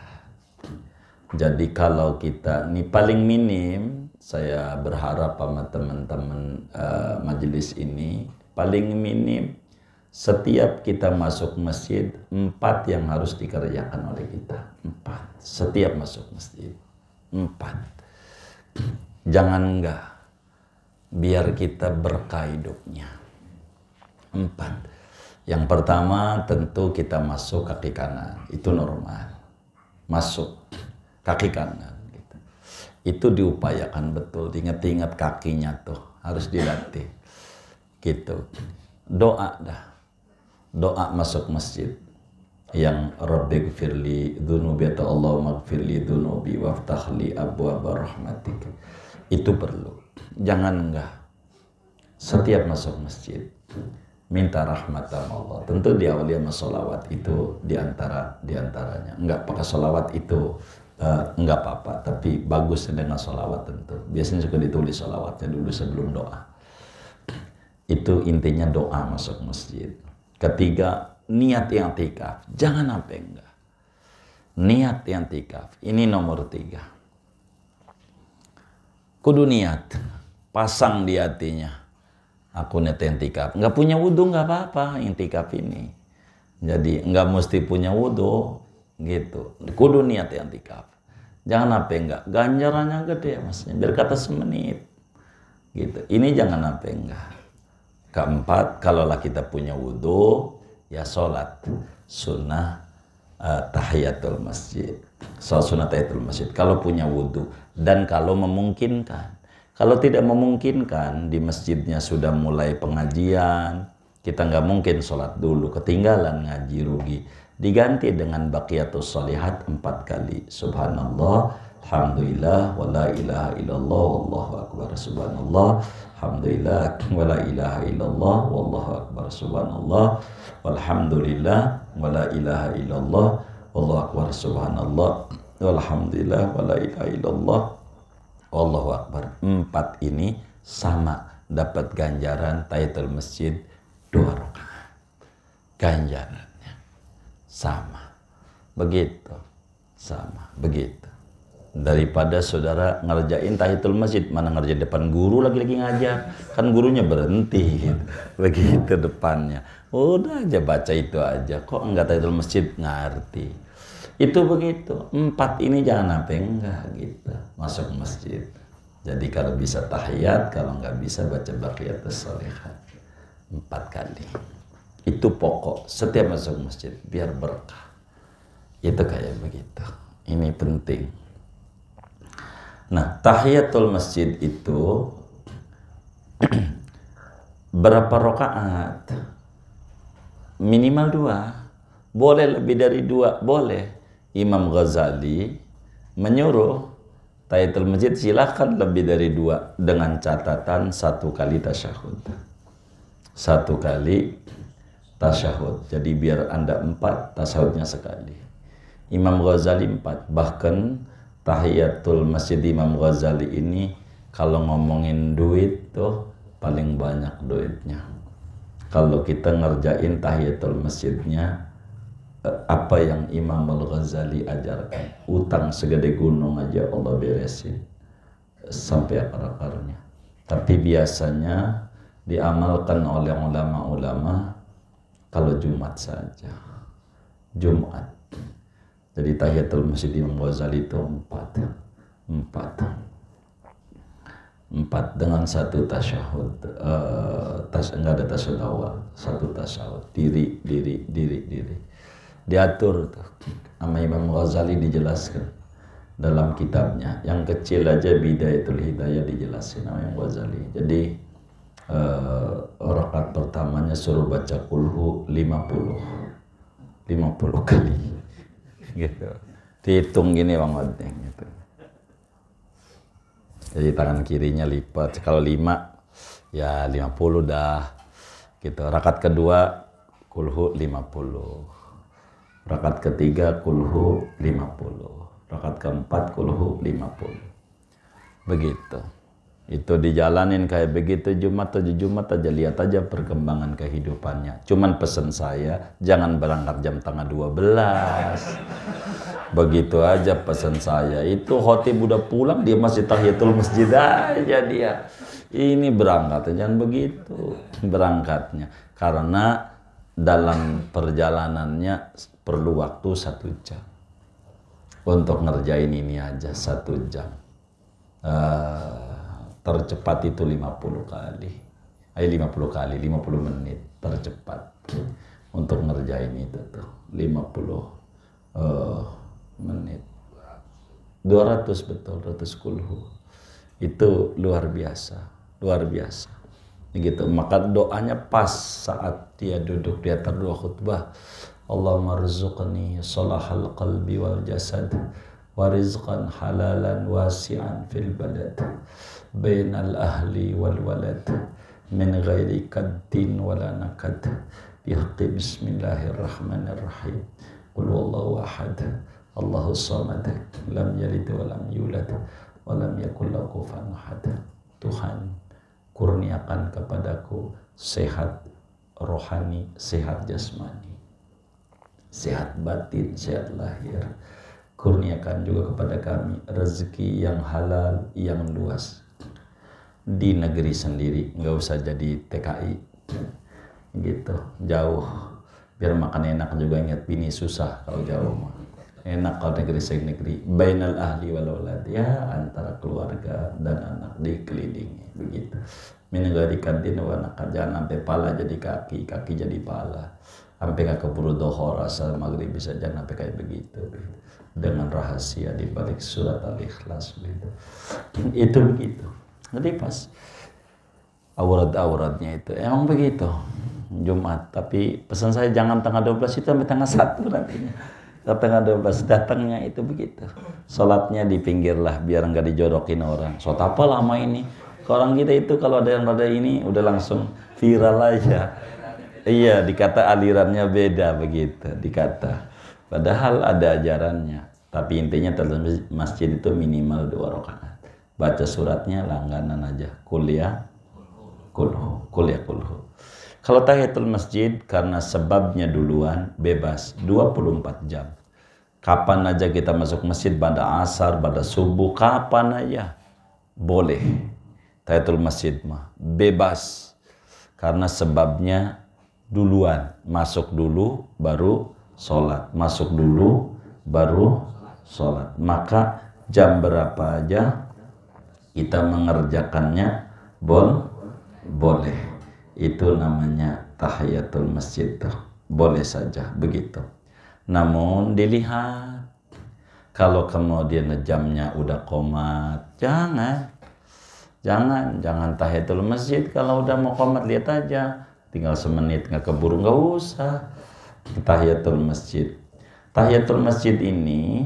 S1: Jadi kalau kita, ini paling minim, saya berharap sama teman-teman uh, majelis ini, paling minim setiap kita masuk masjid, empat yang harus dikerjakan oleh kita. Empat. Setiap masuk masjid. Empat. Jangan enggak. Biar kita berkah hidupnya. Empat. Yang pertama tentu kita masuk kaki kanan, itu normal. Masuk kaki kanan gitu. Itu diupayakan betul, ingat-ingat kakinya tuh harus dilatih. Gitu. Doa dah. Doa masuk masjid yang Rabbighfirli dzunubi, atau Allahumma ighfirli dzunubi waftahli abwaaba rahmatik. Itu perlu. Jangan enggak. Setiap masuk masjid minta rahmat sama Allah. Tentu diawali sama sholawat itu diantara diantaranya. Enggak pakai sholawat itu uh, enggak apa-apa, tapi bagus dengan sholawat tentu. Biasanya juga ditulis sholawatnya dulu sebelum doa. Itu intinya doa masuk masjid. Ketiga, niat i'tikaf. Jangan sampai enggak. Niat i'tikaf. Ini nomor tiga. Kudu niat. Pasang di hatinya. Aku niat i'tikaf. Enggak punya wudhu enggak apa-apa i'tikaf ini. Jadi enggak mesti punya wudhu gitu. Kudu niat i'tikaf. Jangan sampai enggak. Ganjarannya gede maksudnya. Biar kata semenit. Gitu. Ini jangan sampai enggak. Keempat, kalaulah kita punya wudhu, ya sholat sunnah uh, tahiyatul masjid. Sholat sunnah tahiyatul masjid. Kalau punya wudhu dan kalau memungkinkan. Kalau tidak memungkinkan, di masjidnya sudah mulai pengajian, kita nggak mungkin sholat dulu, ketinggalan ngaji rugi. Diganti dengan baqiyatus sholihat empat kali. Subhanallah, alhamdulillah, wa la ilaha illallah, wallahu akbar. Subhanallah, alhamdulillah, wa la ilaha illallah, wallahu akbar. Subhanallah, walhamdulillah, wa la ilaha illallah, wallahu akbar. Subhanallah, walhamdulillah, wa la ilaha illallah, wallahu akbar. Empat ini sama dapat ganjaran tahiyatul masjid dua rakaat. Ganjarannya sama. Begitu. Sama. Begitu. Daripada saudara ngerjain tahiyatul masjid, mana ngerjain depan guru lagi-lagi ngajar, kan gurunya berhenti gitu. Begitu depannya, udah aja baca itu aja, kok enggak tahiyatul masjid, ngerti itu. Begitu empat ini jangan sampai enggak gitu masuk masjid. Jadi kalau bisa tahiyat, kalau nggak bisa baca baqiyatus sholihat empat kali. Itu pokok setiap masuk masjid biar berkah. Itu kayak begitu. Ini penting. Nah, tahiyatul masjid itu berapa rakaat? Minimal dua. Boleh lebih dari dua, boleh. Imam Ghazali menyuruh tahiyatul masjid silahkan lebih dari dua dengan catatan satu kali tasyahud. Satu kali tasyahud. Jadi biar Anda empat, tasyahudnya sekali. Imam Ghazali empat. Bahkan tahiyatul masjid Imam Ghazali ini kalau ngomongin duit tuh paling banyak duitnya. Kalau kita ngerjain tahiyatul masjidnya, apa yang Imam Al-Ghazali ajarkan, utang segede gunung aja Allah beresin sampai akar-akarnya. Tapi biasanya diamalkan oleh ulama-ulama kalau Jumat saja. Jumat. Jadi tahiyatul masjid Imam Ghazali itu empat. Empat. Empat dengan satu tasyahud. Uh, tas, enggak ada tasyahud awal. Satu tasyahud. Diri, diri, diri, diri. Diatur tuh sama Imam Ghazali, dijelaskan dalam kitabnya. Yang kecil aja Bidayatul Hidayah dijelasin sama Imam Ghazali. Jadi uh, rakaat pertamanya suruh baca kulhu lima puluh kali gitu. Dihitung gini Bang Odeng gitu. Jadi tangan kirinya lipat. Kalau lima ya lima puluh dah gitu. Rakaat kedua kulhu lima puluh. Rakaat ketiga kulhu lima puluh. Rakaat keempat kulhu lima puluh. Begitu. Itu dijalanin kayak begitu Jumat aja Jumat aja, lihat aja perkembangan kehidupannya. Cuman pesan saya, jangan berangkat jam tengah dua belas. Begitu aja pesan saya. Itu khotib udah pulang, dia masih tahiyatul masjid aja dia. Ini berangkat, jangan begitu berangkatnya. Karena dalam perjalanannya perlu waktu satu jam. Untuk ngerjain ini aja satu jam. Uh, tercepat itu lima puluh kali. Ayo lima puluh kali, lima puluh menit tercepat. Untuk ngerjain itu tuh lima puluh uh, menit. dua ratus betul, dua ratus kulhu. Itu luar biasa, luar biasa. Begitu. Maka doanya pas saat dia duduk di atas dua khutbah. Allahumma rzuqni salahal qalbi wal jasad wa rizqan halalan wasi'an fil balad bainal ahli wal walad min ghairi kaddin wala nakad bihaqqi bismillahirrahmanirrahim qul huwallahu ahad Allahu samad lam yalid wa lam yulad wa lam yakul lahu kufuwan ahad. Tuhan, kurniakan kepadaku sehat rohani, sehat jasmani, sehat batin, sehat lahir. Kurniakan juga kepada kami rezeki yang halal, yang luas di negeri sendiri, nggak usah jadi T K I gitu, jauh, biar makan enak juga. Ingat bini susah kalau jauh mah, enak kalau negeri negeri bainal ahli wal walad, ya antara keluarga dan anak dikelilingi begitu. Min ghairi kaddin wa nakad, jangan sampai pala jadi kaki, kaki jadi pala, sampai nggak keburu dohor asal maghrib bisa, jangan sampai kayak begitu, begitu. Dengan rahasia di balik surat Al-Ikhlas begitu. Itu begitu. Jadi pas aurat-auratnya itu emang begitu Jumat, tapi pesan saya jangan tanggal dua belas itu sampai tanggal satu nantinya. Tanggal dua belas datangnya itu begitu. Sholatnya di pinggir lah biar nggak dijorokin orang. Sholat apa lama ini? Kalau orang kita itu kalau ada yang pada ini udah langsung viral aja. Iya, dikata alirannya beda begitu, dikata. Padahal ada ajarannya. Tapi intinya dalam masjid itu minimal dua rakaat. Baca suratnya langganan aja. Kuliah, kulhu, kuliah kulhu. Kalau tahiyatul masjid karena sebabnya duluan bebas dua puluh empat jam. Kapan aja kita masuk masjid, pada asar, pada subuh, kapan aja boleh. Tahiyatul masjid mah bebas karena sebabnya duluan, masuk dulu baru sholat, masuk dulu baru sholat. Maka jam berapa aja kita mengerjakannya bol boleh. Itu namanya tahiyatul masjid tuh. Boleh saja begitu. Namun dilihat kalau kemudian jamnya udah qomat, jangan jangan jangan tahiyatul masjid. Kalau udah mau qomat lihat aja, tinggal semenit nggak keburu, nggak usah tahiyatul masjid. Tahiyatul masjid ini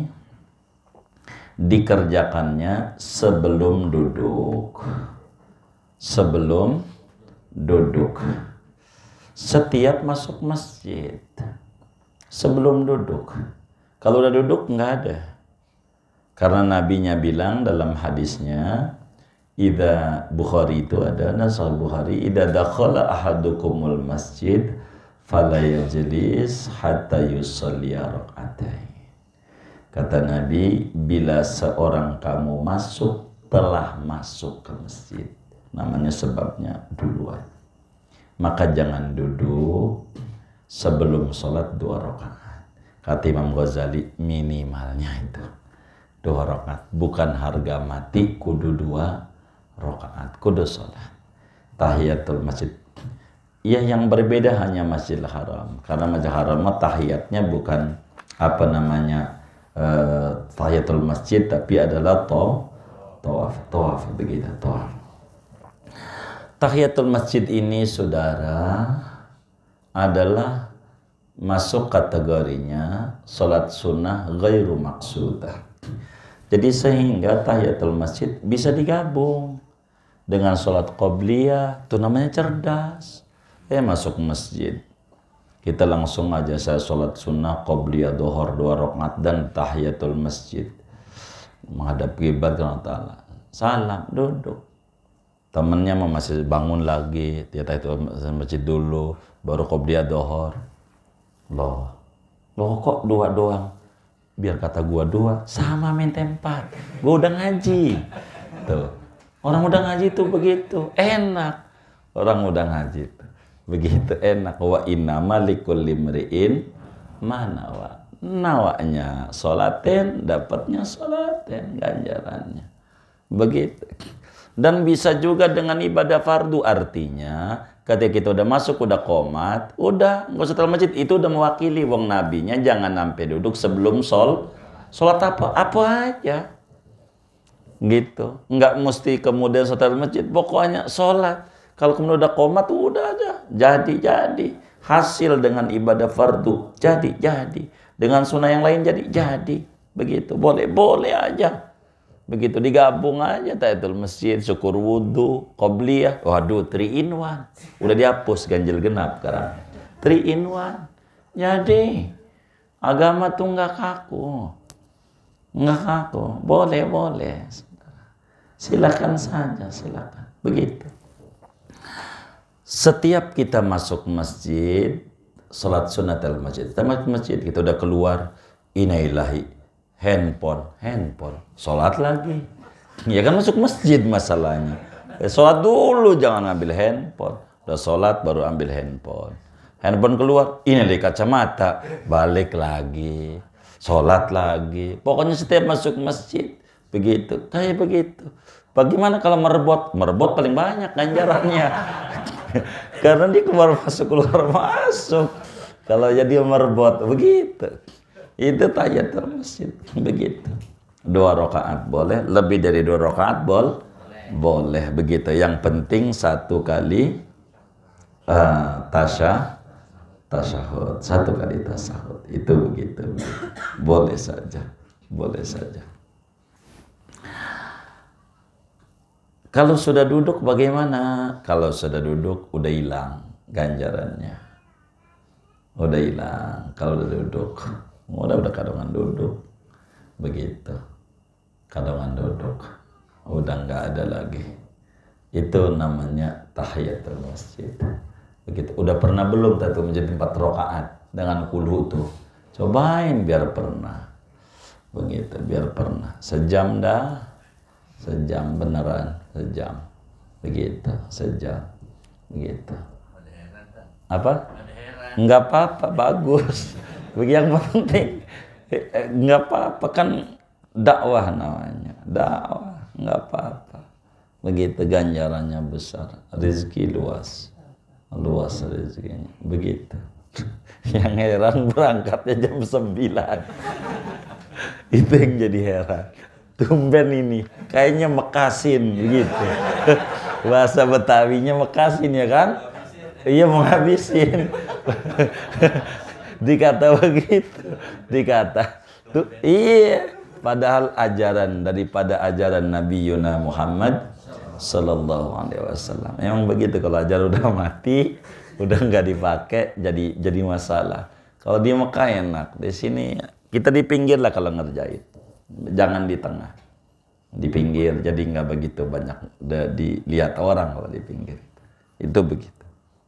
S1: dikerjakannya sebelum duduk, sebelum duduk, setiap masuk masjid, sebelum duduk. Kalau udah duduk nggak ada, karena nabinya bilang dalam hadisnya, idza Bukhari itu ada, nasal Bukhari, idza dakhala ahadukumul masjid fala yajlis hatta yusalli rak'atain. Kata Nabi, bila seorang kamu masuk, telah masuk ke masjid, namanya sebabnya duluan, maka jangan duduk sebelum sholat dua rakaat. Kata Imam Ghazali, minimalnya itu dua rakaat, bukan harga mati kudu dua rakaat, kudu sholat tahiyatul masjid. Ya, yang berbeda hanya Masjidil Haram, karena Masjidil Haram tahiyatnya bukan apa namanya uh, tahiyatul masjid, tapi adalah tawaf, tawaf, tawaf begitu, tawaf. Tahiyatul masjid ini, saudara, adalah masuk kategorinya sholat sunnah ghairu maksudah. Jadi sehingga tahiyatul masjid bisa digabung dengan sholat qobliyah, itu namanya cerdas. Eh masuk masjid, kita langsung aja saya sholat sunnah qobliyah dohor dua rakaat dan tahiyatul masjid, menghadap kiblat ke Allah Ta'ala, salam, duduk. Temennya mau masih bangun lagi, dia tahiyatul masjid dulu, baru qobliyah dohor. Loh, loh kok dua doang? Biar kata gua dua, sama minta empat. Gua udah ngaji. Tuh, orang udah ngaji tuh begitu, enak. Orang udah ngaji tuh begitu enak. Wa inna malikul limri'in manawa, nawanya sholatin, dapatnya sholatin, ganjarannya begitu. Dan bisa juga dengan ibadah fardu, artinya ketika kita udah masuk, udah qomat, udah nggak usah terlalu masjid, itu udah mewakili wong nabinya jangan sampai duduk sebelum sol sholat apa apa aja gitu, nggak mesti kemudian sholat masjid, pokoknya sholat. Kalau kemudian udah qomat, udah aja jadi-jadi. Hasil dengan ibadah fardu jadi-jadi. Dengan sunnah yang lain jadi-jadi. Begitu, boleh-boleh aja. Begitu digabung aja tahiyatul masjid, syukur wudhu, qobliyah. Waduh, three in one. Udah dihapus ganjil genap sekarang. three in one. Jadi agama tuh nggak kaku. Nggak kaku. Boleh, boleh. Silakan saja, silakan. Begitu. Setiap kita masuk masjid, salat sunnatul masjid. Kita masuk masjid, kita udah keluar, inailahi, handphone, handphone, salat lagi. Ya kan masuk masjid masalahnya. Eh, salat dulu, jangan ambil handphone. Udah salat baru ambil handphone. Handphone keluar, inailahi kacamata, balik lagi, salat lagi. Pokoknya setiap masuk masjid begitu, kayak begitu. Bagaimana kalau merebot? Merebot paling banyak ganjarannya. Karena dia keluar masuk keluar masuk. Kalau jadi merebot begitu. Itu tahiyatul masjid begitu. Dua rakaat boleh, lebih dari dua rakaat bol boleh begitu. Yang penting satu kali uh, tasya tasyahud, satu kali tasyahud. Itu begitu. Boleh saja. Boleh saja. Kalau sudah duduk bagaimana? Kalau sudah duduk udah hilang ganjarannya. Udah hilang kalau udah duduk. Udah udah kadongan duduk. Begitu. Kadongan duduk. Udah nggak ada lagi. Itu namanya tahiyatul masjid. Begitu. Udah pernah belum tuh menjadi empat rakaat dengan kulhu tuh? Cobain biar pernah. Begitu, biar pernah. Sejam dah. Sejam beneran, sejam. Begitu, sejam. Begitu. Apa? Enggak apa-apa, bagus. Yang penting enggak apa-apa, kan dakwah namanya. Dakwah, enggak apa-apa. Begitu ganjarannya besar, rezeki luas. Luas rezekinya. Begitu. Yang heran berangkatnya jam sembilan. Itu yang jadi heran. Tumben ini, kayaknya mekasin begitu. Bahasa Betawinya mekasin ya kan? Iya, mau ngabisin. Dikata begitu, dikata. Tuh, iya, padahal ajaran daripada ajaran Nabi Yuna Muhammad Sallallahu Alaihi Wasallam. Emang begitu, kalau ajar udah mati, udah nggak dipakai, jadi jadi masalah. Kalau di Mekah enak, di sini kita di pinggir lah kalau ngerjain. Jangan di tengah, di pinggir, jadi nggak begitu banyak dilihat orang kalau di pinggir. Itu begitu.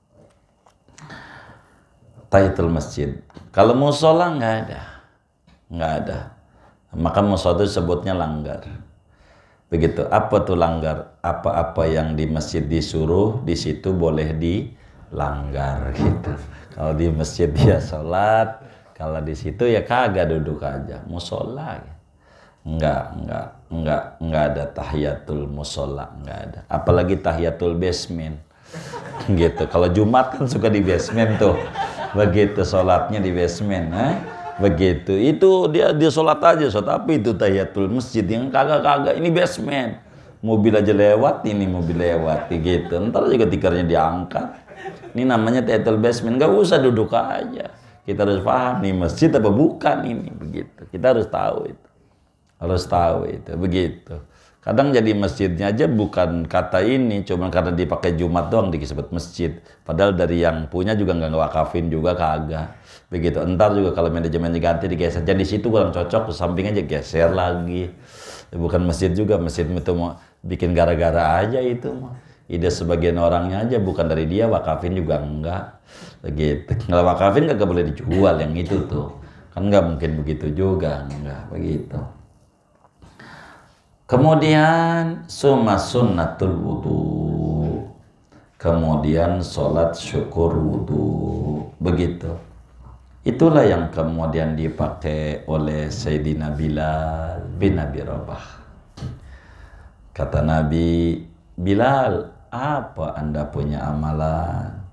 S1: Tahiyatul masjid. Kalau musola nggak ada, nggak ada. Maka musola itu sebutnya langgar. Begitu. Apa tuh langgar? Apa-apa yang di masjid disuruh, di situ boleh dilanggar gitu. Kalau di masjid dia sholat, kalau di situ ya kagak, duduk aja, musola. Gitu. Enggak, enggak, enggak, enggak ada tahiyatul musola, enggak ada. Apalagi tahiyatul basement, gitu. Kalau Jumat kan suka di basement tuh, begitu sholatnya di basement, eh? Begitu. Itu dia dia sholat aja, sholat tapi itu tahiyatul masjid yang kagak-kagak. Ini basement, mobil aja lewat, ini mobil lewat, gitu. Ntar juga tikernya diangkat. Ini namanya tahiyatul basement, nggak usah duduk aja. Kita harus paham nih masjid apa bukan ini, begitu. Kita harus tahu itu. Harus tahu itu, begitu. Kadang jadi masjidnya aja bukan kata ini, cuma karena dipakai Jumat doang disebut masjid. Padahal dari yang punya juga nggak ngewakafin juga kagak. Begitu. Entar juga kalau manajemen diganti digeser. Jadi situ kurang cocok, ke samping aja geser lagi. Bukan masjid juga, masjid itu mau bikin gara-gara aja itu mah. Ide sebagian orangnya aja, bukan dari dia, wakafin juga enggak. Begitu. Kalau wakafin kagak boleh dijual yang itu tuh. Kan nggak mungkin begitu juga, enggak begitu. Kemudian summa sunnatul wudu. Kemudian sholat syukur wudu. Begitu. Itulah yang kemudian dipakai oleh Sayyidina Bilal bin Abi Rabah. Kata Nabi, Bilal, apa anda punya amalan?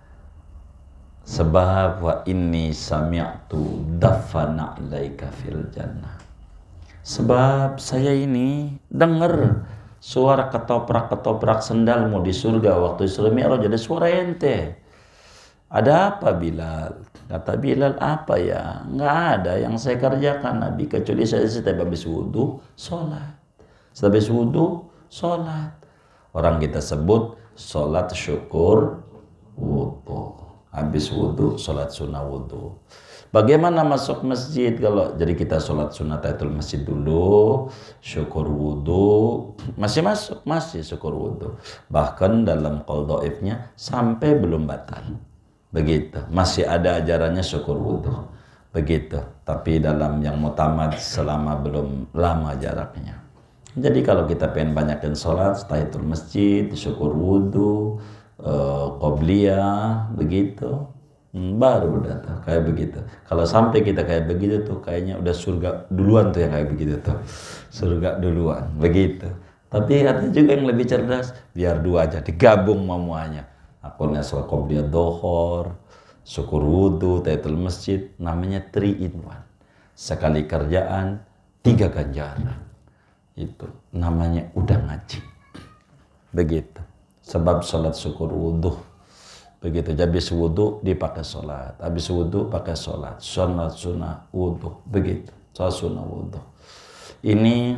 S1: Sebab wa inni sami'tu dafana alaika fil jannah. Sebab saya ini dengar suara ketoprak-ketoprak sendalmu di surga waktu Isra Mi'raj, ada suara ente. Ada apa Bilal? Kata Bilal, apa ya? Nggak ada yang saya kerjakan Nabi, kecuali saya setiap habis wudhu, sholat. Habis wudu, sholat. Orang kita sebut sholat syukur wudu. Habis wudu, sholat sunnah wudu. Bagaimana masuk masjid? Kalau jadi kita sholat sunnah tahiyatul masjid dulu, syukur wudu, masih masuk, masih syukur wudu. Bahkan dalam qaul dhaifnya sampai belum batal. Begitu, masih ada ajarannya syukur wudu. Begitu, tapi dalam yang mutamad selama belum lama jaraknya. Jadi kalau kita pengen banyakin sholat, tahiyatul masjid, syukur wudu, uh, qobliyah, begitu. Hmm, baru udah tuh kayak begitu. Kalau sampai kita kayak begitu tuh kayaknya udah surga duluan tuh yang kayak begitu tuh. Surga duluan, begitu. Tapi ada juga yang lebih cerdas, biar dua aja digabung semuanya. Akunnya sholat qobliyah dohor, syukur wudu, tahiyatul masjid, namanya three in one. Sekali kerjaan, tiga ganjaran. Itu namanya udah ngaji. Begitu. Sebab sholat syukur wudu. Begitu, habis wudu dipakai sholat, habis wudu pakai sholat, sholat sunnah wudu, begitu, sholat sunnah wudu. Ini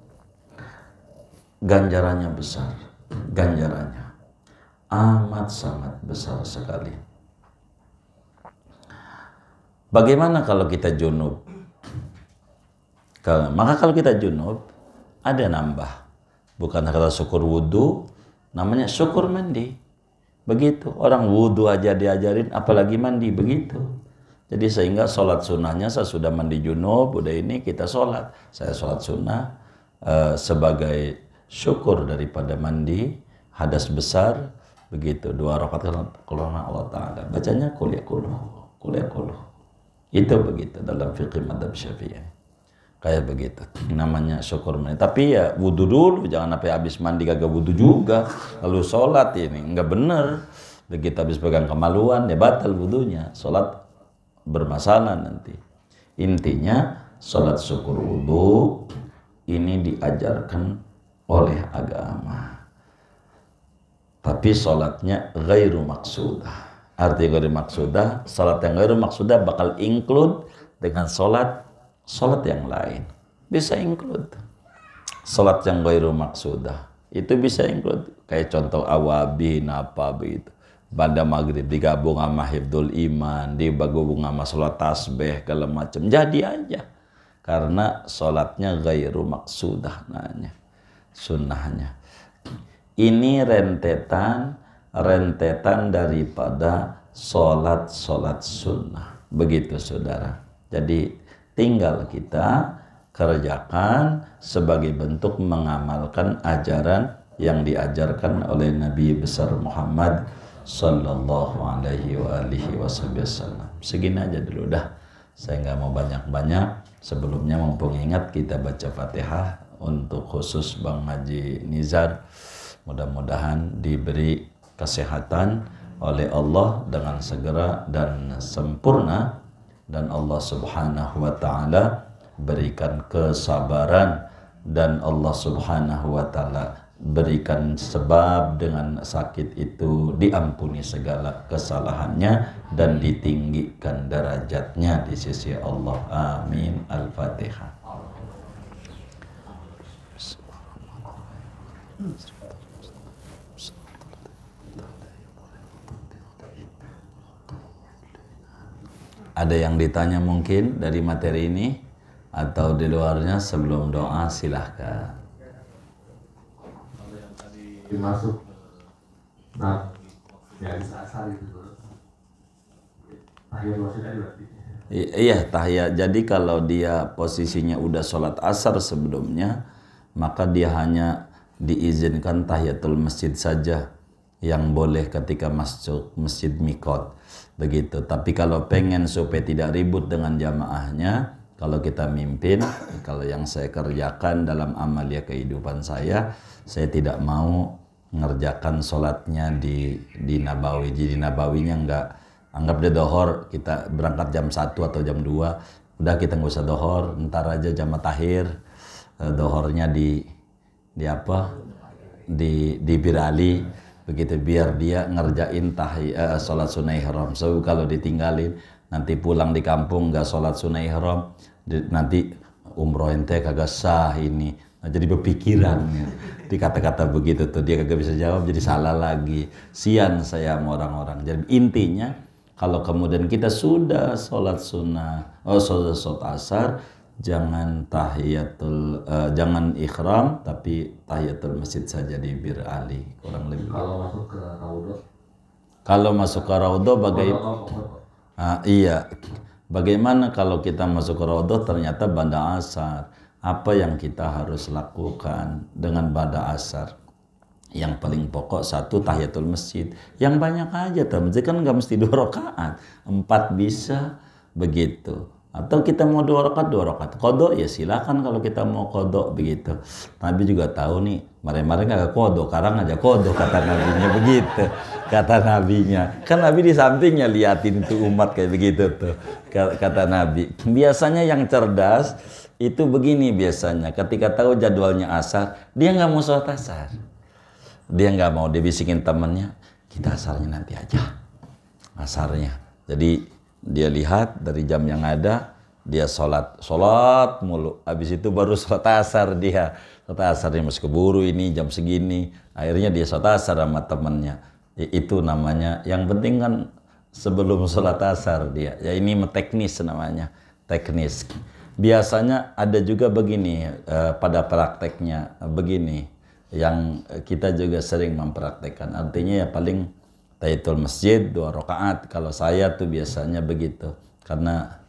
S1: ganjarannya besar, ganjarannya amat sangat besar sekali. Bagaimana kalau kita junub? Maka kalau kita junub ada nambah, bukan kata syukur wudu, namanya syukur mandi. Begitu, orang wudhu aja diajarin, apalagi mandi, begitu. Jadi sehingga sholat sunnahnya saya sudah mandi junub, udah ini kita sholat. Saya sholat sunnah uh, sebagai syukur daripada mandi, hadas besar, begitu. Dua rakaat karena Allah Ta'ala. Bacanya kuliah kuluh, kuliah kuluh. Itu begitu dalam fiqh madhab Syafi'i. Kayak begitu, namanya syukur mandi. Tapi ya wudhu dulu, jangan sampai habis mandi kagak wudhu juga. Lalu sholat ini, enggak bener. Begitu habis pegang kemaluan, ya batal wudhunya. Sholat bermasalah nanti. Intinya, sholat syukur wudhu ini diajarkan oleh agama. Tapi sholatnya ghairu maksudah. Arti ghairu maksudah, sholat yang ghairu maksudah bakal include dengan sholat Salat yang lain bisa include. Salat yang ghairu maksudah itu bisa include. Kayak contoh awabin apa begitu. Pada maghrib digabung sama hifdzul iman, digabung sama salat tasbih segala macam. Jadi aja. Karena salatnya ghairu maksudah namanya. Sunnahnya. Ini rentetan rentetan daripada salat-salat sunnah. Begitu saudara. Jadi tinggal kita kerjakan sebagai bentuk mengamalkan ajaran yang diajarkan oleh Nabi besar Muhammad sallallahu alaihi wa alihi wasallam. Segini aja dulu dah. Saya nggak mau banyak-banyak. Sebelumnya mumpung ingat kita baca Fatihah untuk khusus Bang Haji Nizar. Mudah-mudahan diberi kesehatan oleh Allah dengan segera dan sempurna. Dan Allah subhanahu wa ta'ala berikan kesabaran. Dan Allah subhanahu wa ta'ala berikan sebab dengan sakit itu diampuni segala kesalahannya. Dan ditinggikan derajatnya di sisi Allah. Amin. Al-Fatihah. Ada yang ditanya mungkin dari materi ini atau di luarnya sebelum doa silahkan.
S2: Kalau yang tadi dimasuk, nah, yang asal itu tahiyat masuk tadi berarti.
S1: Iya tahiyat. Jadi kalau dia posisinya udah sholat asar sebelumnya, maka dia hanya diizinkan tahiyatul masjid saja yang boleh ketika masuk masjid mikot. Begitu. Tapi kalau pengen supaya tidak ribut dengan jamaahnya, kalau kita mimpin, kalau yang saya kerjakan dalam amalia kehidupan saya, saya tidak mau ngerjakan sholatnya di di Nabawi. Jadi Nabawinya enggak, anggap dia dohor, kita berangkat jam satu atau jam dua, udah kita nggak usah dohor, ntar aja jamaah tahir, dohornya di di apa? Di di Birali. Begitu biar dia ngerjain tahiyat uh, sholat sunnah ihram. So kalau ditinggalin nanti pulang di kampung nggak sholat sunnah ihram, nanti umroh ente kagak sah ini, Nah, jadi berpikiran ya. Di kata-kata begitu tuh dia kagak bisa jawab jadi salah lagi. Sian saya sama orang-orang. Jadi intinya kalau kemudian kita sudah sholat sunnah, oh sholat, sholat asar, jangan tahiyatul, uh, jangan ikhram tapi tahiyatul masjid saja di Bir Ali kurang lebih.
S2: Kalau masuk ke raudhah.
S1: Kalau masuk ke raudhah bagaimana? Ah, iya. Bagaimana kalau kita masuk ke raudhah ternyata banda asar? Apa yang kita harus lakukan dengan banda asar? Yang paling pokok satu tahiyatul masjid. Yang banyak aja tuh, masjid kan nggak mesti dua rakaat, empat bisa begitu. Atau kita mau dua rakaat dua rakaat. Kodok ya silakan kalau kita mau kodok begitu. Nabi juga tahu nih, mare-mare nggak kodok, karang aja kodok kata nabinya begitu. Kata nabinya, kan Nabi di sampingnya liatin tuh umat kayak begitu tuh. Kata Nabi, biasanya yang cerdas itu begini biasanya. Ketika tahu jadwalnya asar, dia nggak mau sholat asar. Dia nggak mau, dia bisikin temennya, kita asarnya nanti aja, asarnya. Jadi dia lihat dari jam yang ada, dia sholat, sholat mulu. Habis itu baru sholat asar dia. Sholat asar dia masih keburu ini jam segini. Akhirnya dia sholat asar sama temennya. Itu namanya, yang penting kan sebelum sholat asar dia. Ya ini teknis namanya, teknis. Biasanya ada juga begini eh, pada prakteknya, begini. Yang kita juga sering mempraktekkan. Artinya ya paling tahiyatul masjid dua rakaat. Kalau saya tuh biasanya begitu. Karena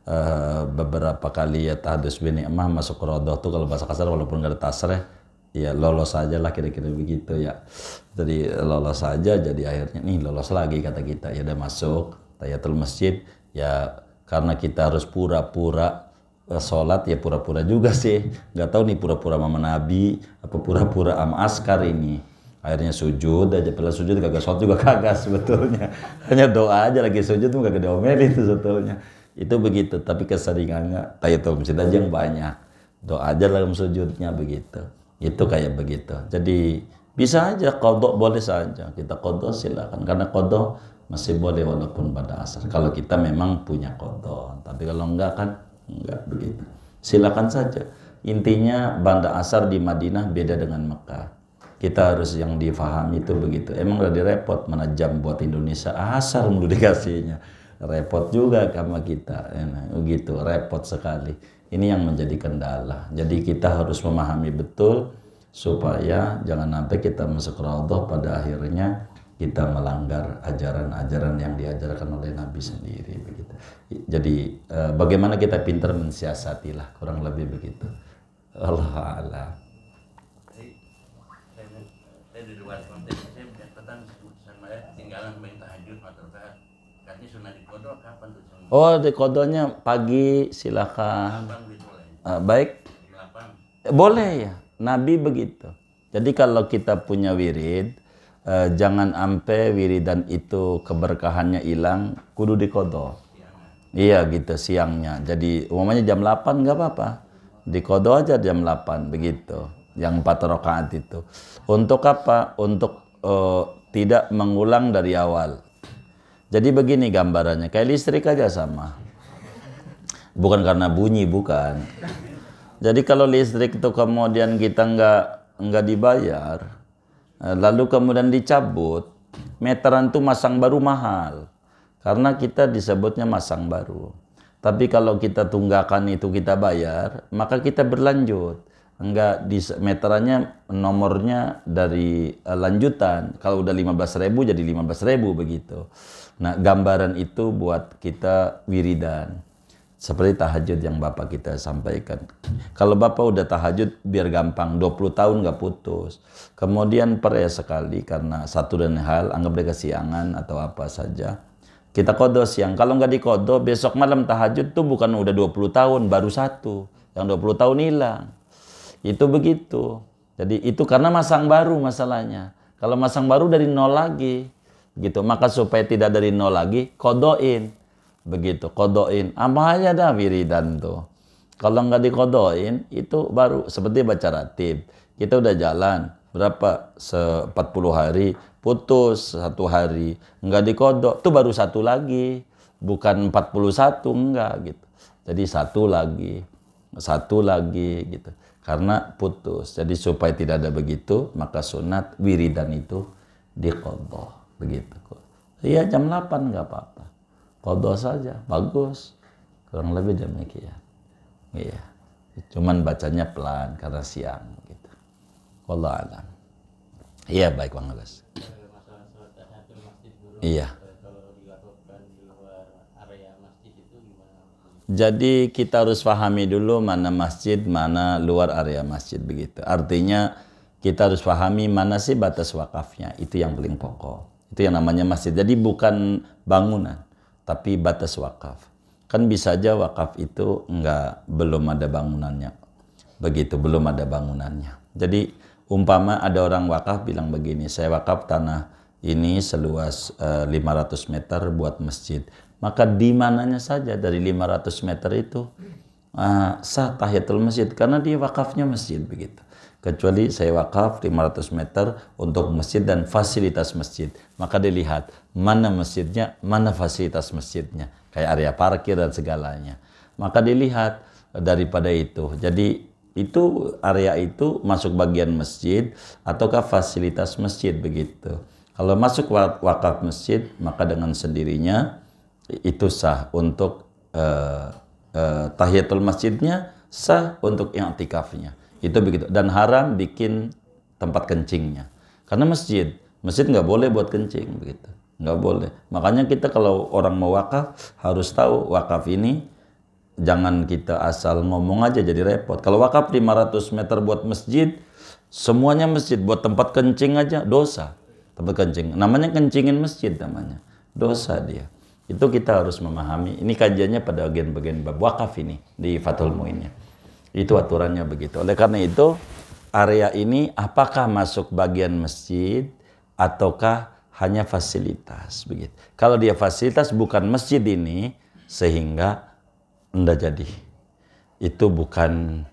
S1: uh, beberapa kali ya tahadus bin ni'mah masuk ke raudhah tuh kalau bahasa kasar walaupun gak ada tasreh ya lolos aja lah kira-kira begitu ya. Jadi lolos aja jadi akhirnya nih lolos lagi kata kita. Ya udah masuk tahiyatul masjid ya karena kita harus pura-pura sholat ya pura-pura juga sih. Gak tahu nih pura-pura sama Nabi apa pura-pura sama askar ini. Akhirnya sujud aja, pernah sujud kagak sholat juga kagak sebetulnya. Hanya doa aja lagi sujud tuh kagak diomelin itu sebetulnya. Itu begitu, tapi keseringannya tahiyatul masjid aja yang banyak. Doa aja dalam sujudnya begitu. Itu kayak begitu. Jadi bisa aja qadha boleh saja. Kita qadha silakan karena qadha masih boleh walaupun pada asar. Kalau kita memang punya qadha. Tapi kalau enggak kan enggak begitu. Silakan saja. Intinya banda asar di Madinah beda dengan Mekah. Kita harus yang difahami itu begitu. Emang udah direpot mana jam buat Indonesia asar mulu dikasihnya. Repot juga sama kita. Begitu, repot sekali. Ini yang menjadi kendala. Jadi kita harus memahami betul supaya jangan sampai kita masuk raudhah pada akhirnya kita melanggar ajaran-ajaran yang diajarkan oleh Nabi sendiri begitu. Jadi bagaimana kita pintar mensiasatilah kurang lebih begitu. Allah a'lam.
S3: Saya di luar konteks saya catatan sama tinggalan main tahajud atau katanya sunnah di kodok kapan tuh?
S1: Oh di kodoknya pagi silakan. Uh, baik. Boleh ya. Nabi begitu. Jadi kalau kita punya wirid, uh, jangan ampe wiridan itu keberkahannya hilang, kudu di kodok. Iya gitu siangnya. Jadi umumnya jam delapan nggak apa-apa. Di kodok aja jam delapan begitu. Yang empat rakaat itu. Untuk apa? Untuk uh, tidak mengulang dari awal. Jadi begini gambarannya, kayak listrik aja sama. Bukan karena bunyi, bukan. Jadi kalau listrik itu kemudian kita nggak nggak dibayar, lalu kemudian dicabut, meteran itu masang baru mahal. Karena kita disebutnya masang baru. Tapi kalau kita tunggakan itu kita bayar, maka kita berlanjut. Enggak di meterannya nomornya dari uh, lanjutan. Kalau udah lima belas ribu jadi lima belas ribu begitu. Nah, gambaran itu buat kita wiridan. Seperti tahajud yang Bapak kita sampaikan. Kalau Bapak udah tahajud biar gampang, dua puluh tahun nggak putus. Kemudian perya sekali karena satu dan hal, anggap dia kesiangan atau apa saja. Kita qadha siang. Kalau nggak diqadha, besok malam tahajud tuh bukan udah dua puluh tahun, baru satu. Yang dua puluh tahun hilang. Itu begitu. Jadi itu karena masang baru masalahnya. Kalau masang baru dari nol lagi, gitu. Maka supaya tidak dari nol lagi, kodoin, begitu. Kodoin. Apa aja dah wiridan tuh. Kalau nggak dikodoin, itu baru seperti baca ratib. Kita udah jalan berapa? Se empat puluh hari, putus satu hari, nggak dikodok, itu baru satu lagi. Bukan empat puluh satu, enggak gitu. Jadi satu lagi, satu lagi gitu. karena putus. Jadi supaya tidak ada begitu, maka sunat wiridan itu diqadha. Begitu. Iya jam delapan nggak apa-apa. Qadha saja, bagus. Kurang lebih demikian. Iya. Cuman bacanya pelan karena siang gitu. Wallahu a'lam. Iya baik Bang Agus.
S4: Masalah sholat tahiyatul masjid dulu.
S1: Iya.
S4: Kalau dilakukan di luar area masjid itu gimana?
S1: Jadi kita harus pahami dulu mana masjid, mana luar area masjid begitu. Artinya kita harus pahami mana sih batas wakafnya. Itu yang paling pokok. Itu yang namanya masjid. Jadi bukan bangunan, tapi batas wakaf. Kan bisa aja wakaf itu enggak, belum ada bangunannya. Begitu, belum ada bangunannya. Jadi umpama ada orang wakaf bilang begini, saya wakaf tanah ini seluas uh, lima ratus meter buat masjid. Maka di mananya saja dari lima ratus meter itu uh, sah tahiyatul masjid karena dia wakafnya masjid begitu. Kecuali saya wakaf lima ratus meter untuk masjid dan fasilitas masjid. Maka dilihat mana masjidnya, mana fasilitas masjidnya. Kayak area parkir dan segalanya. Maka dilihat daripada itu. Jadi itu area itu masuk bagian masjid ataukah fasilitas masjid begitu. Kalau masuk wakaf masjid maka dengan sendirinya itu sah untuk uh, uh, tahiyatul masjidnya, sah untuk i'tikafnya. Itu begitu. Dan haram bikin tempat kencingnya. Karena masjid, masjid nggak boleh buat kencing begitu. Nggak boleh. Makanya kita kalau orang mau wakaf harus tahu wakaf ini jangan kita asal ngomong aja jadi repot. Kalau wakaf lima ratus meter buat masjid, semuanya masjid, buat tempat kencing aja dosa. Tempat kencing. Namanya kencingin masjid namanya. Dosa dia. Itu kita harus memahami. Ini kajiannya pada bagian-bagian bab wakaf ini di Fathul Muinnya. Itu aturannya begitu. Oleh karena itu area ini apakah masuk bagian masjid ataukah hanya fasilitas begitu. Kalau dia fasilitas bukan masjid ini sehingga enggak jadi. Itu bukan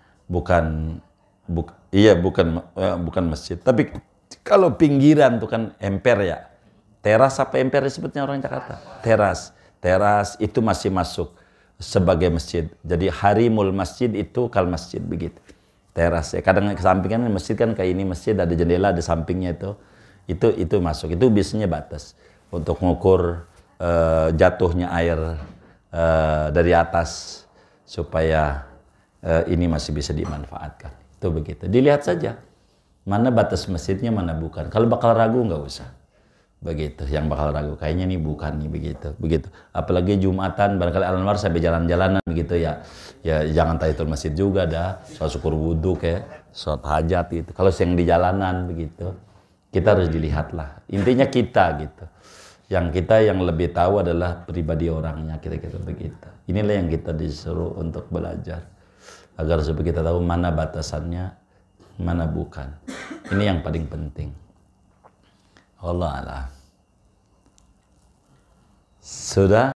S1: bukan buk, iya bukan eh, bukan masjid. Tapi kalau pinggiran itu kan emper ya. Teras apa emper disebutnya orang Jakarta? Teras. Teras itu masih masuk sebagai masjid. Jadi harimul masjid itu kal masjid begitu. Teras ya. Kadang ke samping kan masjid kan kayak ini masjid ada jendela di sampingnya itu. Itu itu masuk. Itu biasanya batas untuk mengukur uh, jatuhnya air uh, dari atas supaya uh, ini masih bisa dimanfaatkan. Itu begitu. Dilihat saja mana batas masjidnya mana bukan. Kalau bakal ragu nggak usah. Begitu, yang bakal ragu kayaknya nih bukan nih begitu, begitu. Apalagi Jumatan barangkali Al-Anwar sampai jalan-jalanan begitu ya, ya jangan tahiyatul masjid juga dah, sholat syukur wudhu kayak sholat hajat gitu. Kalau yang di jalanan begitu, kita harus dilihat lah. Intinya kita gitu, yang kita yang lebih tahu adalah pribadi orangnya kira-kira begitu. Inilah yang kita disuruh untuk belajar agar supaya kita tahu mana batasannya, mana bukan. Ini yang paling penting. Allah Allah. Sudah